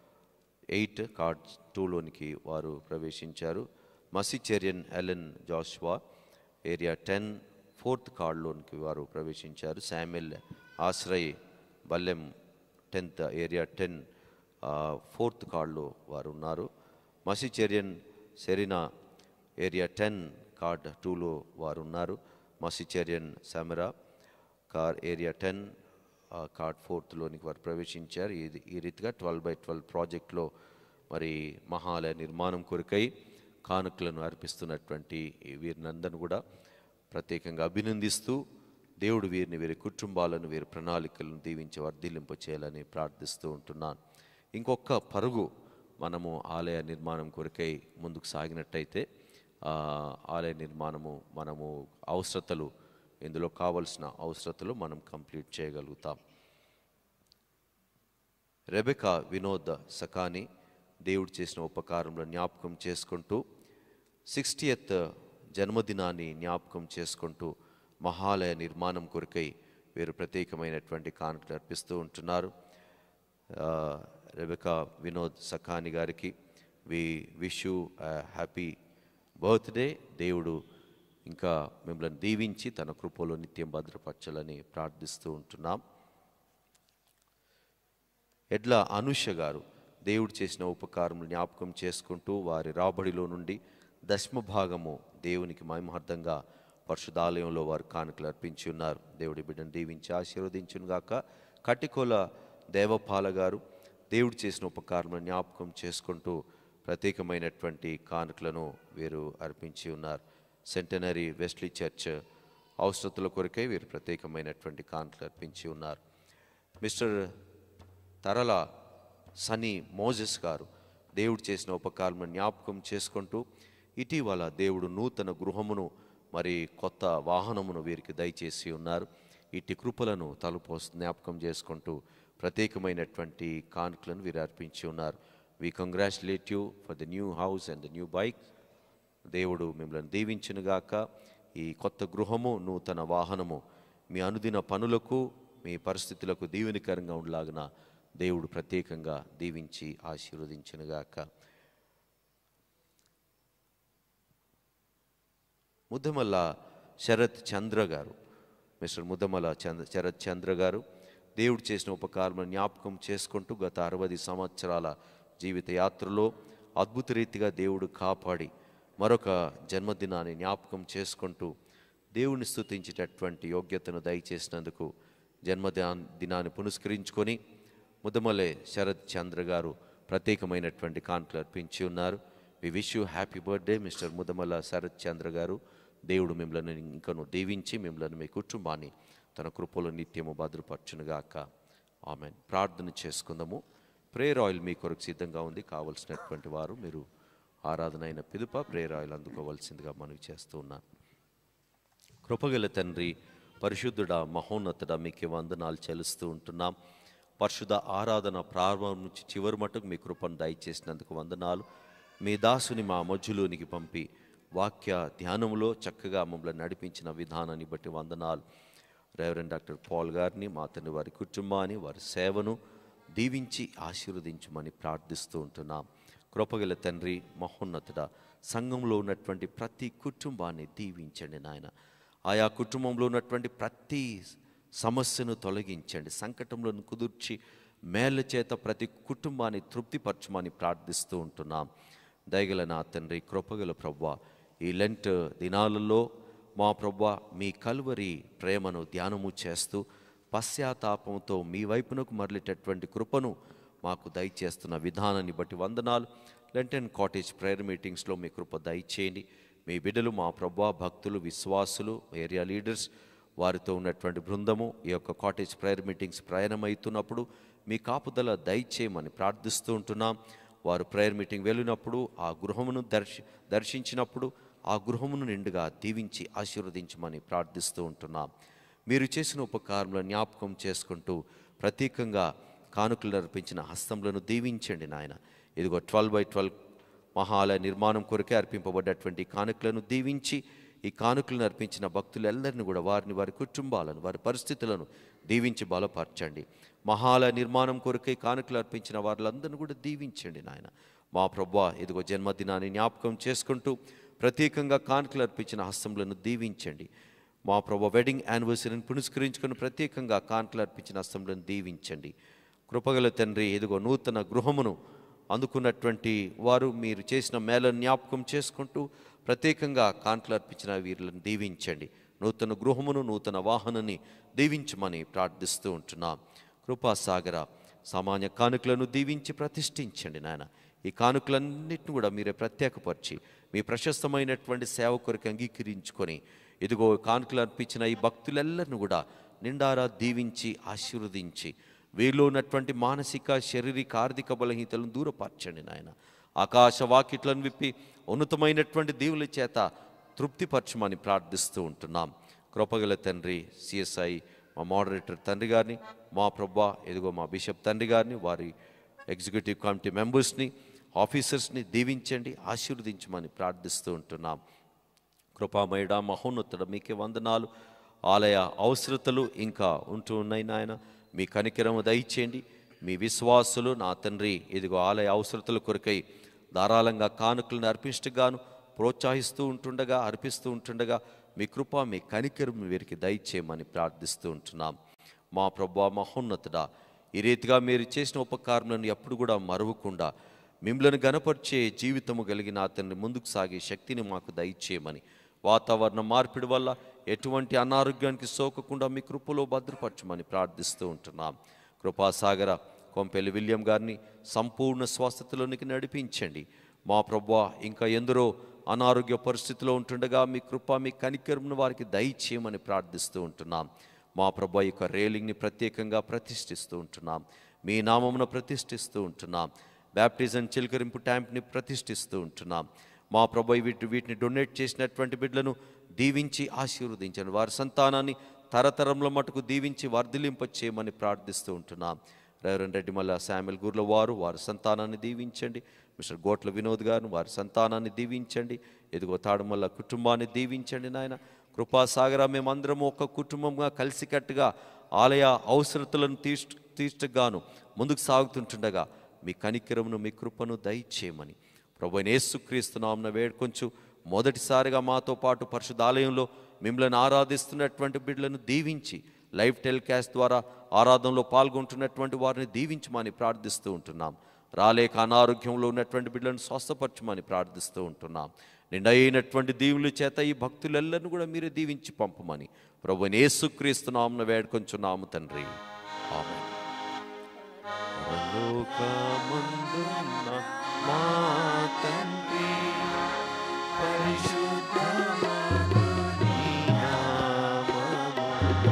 8 కార్డ్ 2 వారు ప్రవేశించారు. మసిచెరియన్ ఎలెన్ జాషువా ఏరియా 10 4th కార్డులోనికి వారు ప్రవేశించారు. Samuel Ashray బల్లెం 10th area 10 4th కార్డులో వారు ఉన్నారు. మసిచెరియన్ సెరీనా ఏరియా 10 కార్డ్ 2లో వారు ఉన్నారు. మసిచెరియన్ సమరా ఏరియా 10 కార్డ్ 4th వారు ప్రవేశించారు. ఈ రీతిగా 12x12 ప్రాజెక్టులో మరి మహాలయ నిర్మాణం కొరకై కానుకలను అర్పిస్తున్నటువంటి వీరినందరిని కూడా ప్రత్యేకంగా అభినందిస్తూ దేవుడు వీరి కుటుంబాలను, వీరి ప్రణాళికలను దీవించి వర్ధిల్లింప చేయాలని ప్రార్థిస్తూ ఉంటున్నాను. ఇంకొక పరుగు మనము ఆలయ నిర్మాణం కొరకై ముందుకు సాగినట్టయితే ఆలయ నిర్మాణము మనము అవసరతలు, ఇందులో కావలసిన అవసరతలు మనం కంప్లీట్ చేయగలుగుతాం. రెబెకా వినోద్ సకాని దేవుడు చేసిన ఉపకారంలో జ్ఞాపకం చేసుకుంటూ 60th జన్మదినాన్ని జ్ఞాపకం చేసుకుంటూ మహాలయ నిర్మాణం కొరకై వీరు ప్రత్యేకమైనటువంటి కానుకలు అర్పిస్తూ ఉంటున్నారు. రెబెకా వినోద్ సకాని గారికి we wish you happy birthday. దేవుడు ఇంకా మిమ్మల్ని దీవించి తన కృపలో నిత్యం భద్రపరచాలని ప్రార్థిస్తూ ఉంటున్నాం. ఎడ్ల అనుష గారు దేవుడు చేసిన ఉపకారములు జ్ఞాపకం చేసుకుంటూ వారి రాబడిలో నుండి 10వ భాగము దేవునికి మహిమార్థంగా పరిశుద్ధాలయంలో వారు కానుకలు అర్పించి ఉన్నారు. దేవుడి బిడ్డను దీవించి ఆశీర్వదించునుగాక. కటికోల దేవపాల గారు దేవుడు చేసిన ఉపకారం జ్ఞాపకం చేసుకుంటూ ప్రత్యేకమైనటువంటి కానుకలను వీరు అర్పించి ఉన్నారు. సెంటనరీ వెస్లీ చర్చ్ అవసరతల కొరకై వీరు ప్రత్యేకమైనటువంటి కానుకలు అర్పించి ఉన్నారు. మిస్టర్ తరల సనీ మోజెస్ గారు దేవుడు చేసిన ఉపకారం జ్ఞాపకం చేసుకుంటూ ఇటీవల దేవుడు నూతన గృహమును మరి కొత్త వాహనమును వీరికి దయచేసి ఉన్నారు. ఇట్టి కృపలను తలుపోసి జ్ఞాపకం చేసుకుంటూ ప్రత్యేకమైనటువంటి కానుకలను వీరు అర్పించి ఉన్నారు. We congratulate you for the new house and the new bike. దేవుడు మిమ్మల్ని దీవించునుగాక. ఈ కొత్త గృహము, నూతన వాహనము మీ అనుదిన పనులకు, మీ పరిస్థితులకు దీవెనకరంగా ఉండలాగిన దేవుడు ప్రత్యేకంగా దీవించి ఆశీర్వదించునుగాక. ముద్దమల్ల శరత్ చంద్ర గారు, మిస్టర్ ముద్దమల్ల శరత్ చంద్ర గారు దేవుడు చేసిన ఉపకారం జ్ఞాపకం చేసుకుంటూ గత 60 సంవత్సరాల జీవిత యాత్రలో అద్భుత రీతిగా దేవుడు కాపాడి మరొక జన్మదినాన్ని జ్ఞాపకం చేసుకుంటూ దేవుని స్తుతించేటటువంటి యోగ్యతను దయచేసినందుకు జన్మదినాన్ని పునస్కరించుకొని ముద్దమల్లె శరత్ చంద్ర గారు ప్రత్యేకమైనటువంటి కానుకలు అర్పించి ఉన్నారు. We wish you happy birthday Mister Muddamalla Sarath Chandra గారు. దేవుడు మిమ్మల్ని ఇంకను దీవించి మిమ్మల్ని, మీ కుటుంబాన్ని తన కృపలో నిత్యము భద్రపరచునుగాక. ఆమెన్. ప్రార్థన చేసుకుందాము. ప్రేయర్ ఆయిల్ మీ కొరకు సిద్ధంగా ఉంది. కావలసినటువంటి వారు మీరు ఆరాధన అయిన పిదుప ప్రేయర్ ఆయిల్ అందుకోవాల్సిందిగా మనవి చేస్తూ ఉన్నాను. కృపగల తండ్రి, పరిశుద్ధుడా, మహోన్నతుడా, మీకు వందనాలు చెల్లిస్తూ ఉంటున్నాం. పరిశుద్ధ ఆరాధన ప్రారంభం నుంచి చివరి మటుకు మీ కృపను దయచేసినందుకు వందనాలు. మీ దాసుని మా మధ్యలోనికి పంపి వాక్య ధ్యానంలో చక్కగా మమ్మల్ని నడిపించిన విధానాన్ని బట్టి వందనాలు. రెవరెండ్ డాక్టర్ పాల్ గారిని, మా తండ్రి వారి కుటుంబాన్ని, వారి సేవను దీవించి ఆశీర్వదించమని ప్రార్థిస్తూ ఉంటున్నాం. కృపగల తండ్రి, మహోన్నతుడ, సంఘంలో ఉన్నటువంటి ప్రతి కుటుంబాన్ని దీవించండి నాయన. ఆయా కుటుంబంలో ఉన్నటువంటి ప్రతి సమస్యను తొలగించండి. సంకటంలో కుదుర్చి మేళ్ళ చేత ప్రతి కుటుంబాన్ని తృప్తిపరచమని ప్రార్థిస్తూ ఉంటున్నాం. దయగల నా తండ్రి, కృపగల ప్రభువా, ఈ లెంట్ దినాలలో మా ప్రభువా మీ కల్వరి ప్రేమను ధ్యానము చేస్తూ పశ్చాత్తాపంతో మీ వైపునకు మరలేటటువంటి కృపను మాకు దయచేస్తున్న విధానాన్ని బట్టి వందనాలు. లెంటన్ కాటేజ్ ప్రేయర్ మీటింగ్స్లో మీ కృప దయచేయండి. మీ బిడ్డలు, మా ప్రభువా, భక్తులు, విశ్వాసులు, ఏరియా లీడర్స్, వారితో ఉన్నటువంటి బృందము ఈ యొక్క కాటేజ్ ప్రేయర్ మీటింగ్స్ ప్రయాణమవుతున్నప్పుడు మీ కాపుదల దయచేయమని ప్రార్థిస్తూ ఉంటున్నాం. వారు ప్రేయర్ మీటింగ్ వెళ్ళినప్పుడు ఆ గృహమును దర్శించినప్పుడు ఆ గృహమును నిండుగా దీవించి ఆశీర్వదించమని ప్రార్థిస్తూ ఉంటున్నాం. మీరు చేసిన ఉపకారములను జ్ఞాపకం చేసుకుంటూ ప్రత్యేకంగా కానుకలు అర్పించిన హస్తములను దీవించండి నాయన. ఇదిగో 12x12 మహాలయ నిర్మాణం కొరకే అర్పింపబడ్డటువంటి కానుకలను దీవించి ఈ కానుకలను అర్పించిన భక్తులందరినీ కూడా వారిని, వారి కుటుంబాలను, వారి పరిస్థితులను దీవించి బలపరచండి. మహాలయ నిర్మాణం కొరకే కానుకలు అర్పించిన వారిలందరినీ కూడా దీవించండి నాయన. మా ప్రభువా, ఇదిగో జన్మదినాన్ని జ్ఞాపకం చేసుకుంటూ ప్రత్యేకంగా కానుకలు అర్పించిన హస్తములను దీవించండి. మా ప్రభు వెడ్డింగ్ యానివర్సరీని పునస్కరించుకుని ప్రత్యేకంగా కానుకలు అర్పించిన హస్తములను దీవించండి. కృపగల తండ్రి, ఇదిగో నూతన గృహమును అందుకున్నటువంటి వారు మీరు చేసిన మేళను జ్ఞాపకం చేసుకుంటూ ప్రత్యేకంగా కానుకలు అర్పించిన వీరులను దీవించండి. నూతన గృహమును, నూతన వాహనాన్ని దీవించమని ప్రార్థిస్తూ ఉంటున్నాం. కృపాసాగర, సామాన్య కానుకలను దీవించి ప్రతిష్ఠించండి నాయన. ఈ కానుకలన్నింటిని కూడా మీరే ప్రత్యేకపరిచి మీ ప్రశస్తమైనటువంటి సేవ కొరకు అంగీకరించుకొని ఇదిగో కానుకలు అర్పించిన ఈ భక్తులెల్లరిని కూడా నిండారా దీవించి ఆశీర్వదించి వీరిలో ఉన్నటువంటి మానసిక, శారీరక, ఆర్థిక బలహీనతలను దూరపరచండి నాయన. ఆకాశ వాకిట్లను విప్పి ఉన్నతమైనటువంటి దీవుల చేత తృప్తిపరచమని ప్రార్థిస్తూ ఉంటున్నాం. కృపగల తండ్రి, సిఎస్ఐ మా మోడరేటర్ తండ్రి గారిని, మా ప్రభువా, ఇదిగో మా బిషప్ తండ్రి గారిని, వారి ఎగ్జిక్యూటివ్ కమిటీ మెంబర్స్ని, ఆఫీసర్స్ని దీవించండి, ఆశీర్వదించమని ప్రార్థిస్తూ ఉంటున్నాం. కృపామయుడ, మహోన్నతుడ, మీకే వందనాలు. ఆలయ అవసరతలు ఇంకా ఉంటూ ఉన్నాయి నాయన. మీ కనికరము దయచేయండి. మీ విశ్వాసులు నా తండ్రి ఇదిగో ఆలయ అవసరతల కొరకై ధారాళంగా కానుకలను అర్పించగాను ప్రోత్సహిస్తూ ఉంటుండగా, అర్పిస్తూ ఉంటుండగా మీ కృప, మీ కనికరం వీరికి దయచేయమని ప్రార్థిస్తూ ఉంటున్నాం. మా ప్రభువా, మహోన్నతుడా, ఈ రీతిగా మీరు చేసిన ఉపకారములను ఎప్పుడు కూడా మరువకుండా మిమ్మల్ని గనపరిచే జీవితము కలిగిన తండ్రి ముందుకు సాగే శక్తిని మాకు దయచేయమని వాతావరణ మార్పిడి వల్ల ఎటువంటి అనారోగ్యానికి సోకకుండా మీ కృపలో భద్రపరచమని ప్రార్థిస్తూ ఉంటున్నాం. కృపాసాగర కొంపెల్లి విలియం గారిని సంపూర్ణ స్వస్థతలోనికి నడిపించండి. మా ప్రభువా, ఇంకా ఎందరో అనారోగ్య పరిస్థితిలో ఉంటుండగా మీ కృప, మీ కనికరమును వారికి దయచేయమని ప్రార్థిస్తూ ఉంటున్నాం. మా ప్రభు యొక్క రేలింగ్ని ప్రత్యేకంగా ప్రతిష్ఠిస్తూ ఉంటున్నాం. మీ నామమును ప్రతిష్ఠిస్తూ ఉంటున్నాం. బ్యాప్టిజం చిలకరింపు ట్యాంప్ని ప్రతిష్ఠిస్తూ ఉంటున్నాం. మా ప్రభు వీటిని డొనేట్ చేసినటువంటి బిడ్డలను దీవించి ఆశీర్వదించండి. వారి సంతానాన్ని తరతరంలో మటుకు దీవించి వర్ధిలింప చేయమని ప్రార్థిస్తూ ఉంటున్నాం. రెవరెండ్ రెడ్డిమల్ల శామ్యుల్ గుర్ల వారి సంతానాన్ని దీవించండి. మిస్టర్ గోట్ల వినోద్ గారు వారి సంతానాన్ని దీవించండి. ఎదుగో తాడుమల్ల కుటుంబాన్ని దీవించండి. నాయన కృపాసాగర, మేమందరము ఒక కుటుంబంగా కలిసికట్టుగా ఆలయ అవసరతలను తీర్చగాను ముందుకు సాగుతుంటుండగా మీ కనికరమును, మీ కృపను దయచేయమని ప్రభువైన యేసుక్రీస్తు నామమున వేడుకొంచు. మొదటిసారిగా మాతో పాటు పరిశుద్ధాలయంలో మిమ్మల్ని ఆరాధిస్తున్నటువంటి బిడ్డలను దీవించి, లైవ్ టెలికాస్ట్ ద్వారా ఆరాధనలో పాల్గొంటున్నటువంటి వారిని దీవించమని ప్రార్థిస్తూ ఉంటున్నాం. రాలేక అనారోగ్యంలో ఉన్నటువంటి బిడ్డలను స్వస్థపరచమని ప్రార్థిస్తూ ఉంటున్నాం. నిండైనటువంటి దీవుల చేత ఈ భక్తులెల్లరిని కూడా మీరే దీవించి పంపమని ప్రభువైన యేసుక్రీస్తు నామమున వేడుకొంచున్నాము తండ్రి. ఆమేన్. పరలోకమందున్న మా తండ్రి, పరిశుద్ధమగు నీ నామము,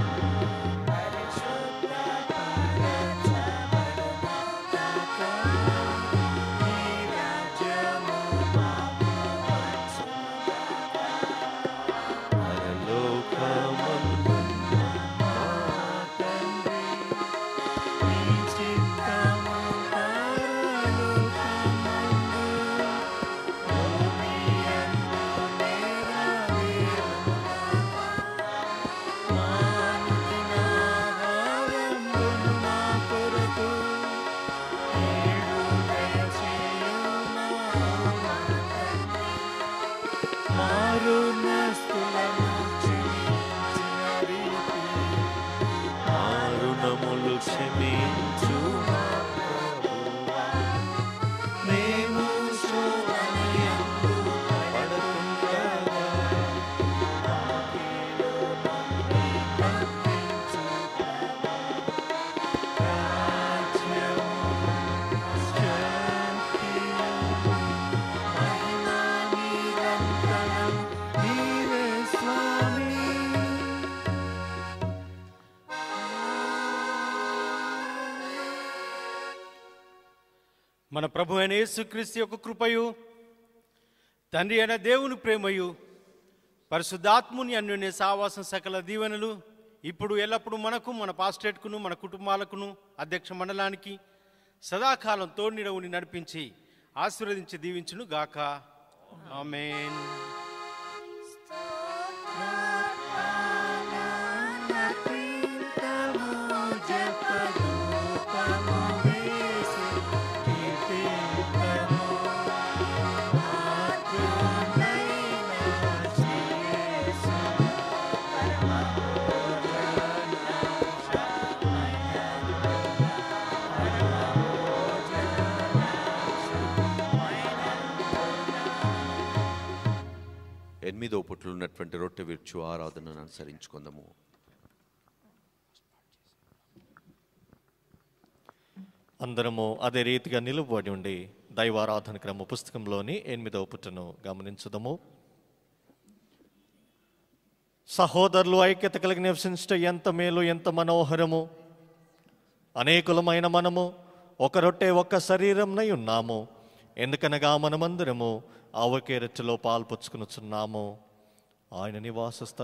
పరిశుద్ధపరచబడుగాక. నీ రాజ్యము మాకు వచ్చుగాక. పరలోకమందున్న మా తండ్రి, నీ చిత్తము మారునములు క్షమించు మా ప్రభువా. మేము శోధనయందు పడకుండగా మా కీడు నుండి తప్పించు ప్రభువా. రాజ్యము, శక్తియు, మహిమ నిరంతరం నీవే స్వామి. మన ప్రభు అయిన యేసుక్రీస్తు యొక్క కృపయు, తండ్రి అయిన దేవుని ప్రేమయు, పరిశుద్ధాత్ముని అన్యోన్య సావాసం, సకల దీవెనలు ఇప్పుడు ఎల్లప్పుడూ మనకు, మన పాస్టేట్కును, మన కుటుంబాలకును, అధ్యక్ష మండలానికి సదాకాలం తోడునిడవుని నడిపించి ఆశీర్వదించి దీవించును గాక. ఆమేన్. ఎనిమిదో పుట్లు ఉన్నటువంటి రొట్టె విరుచు ఆరాధనను అనుసరించుకుందాము. అందరము అదే రీతిగా నిలువబడి ఉండి దైవారాధన క్రమ పుస్తకంలోని 8వ పుటను గమనించుదాము. సహోదరులు ఐక్యత కలిగి నివసించట ఎంత మేలు, ఎంత మనోహరము. అనేకులమైన మనము ఒక రొట్టె, ఒక్క శరీరంనై ఉన్నాము. ఎందుకనగా మనమందరము ఆ ఒకే రొట్టెలో పాల్పంచుకొనుచున్నాము. ఆయన నివాస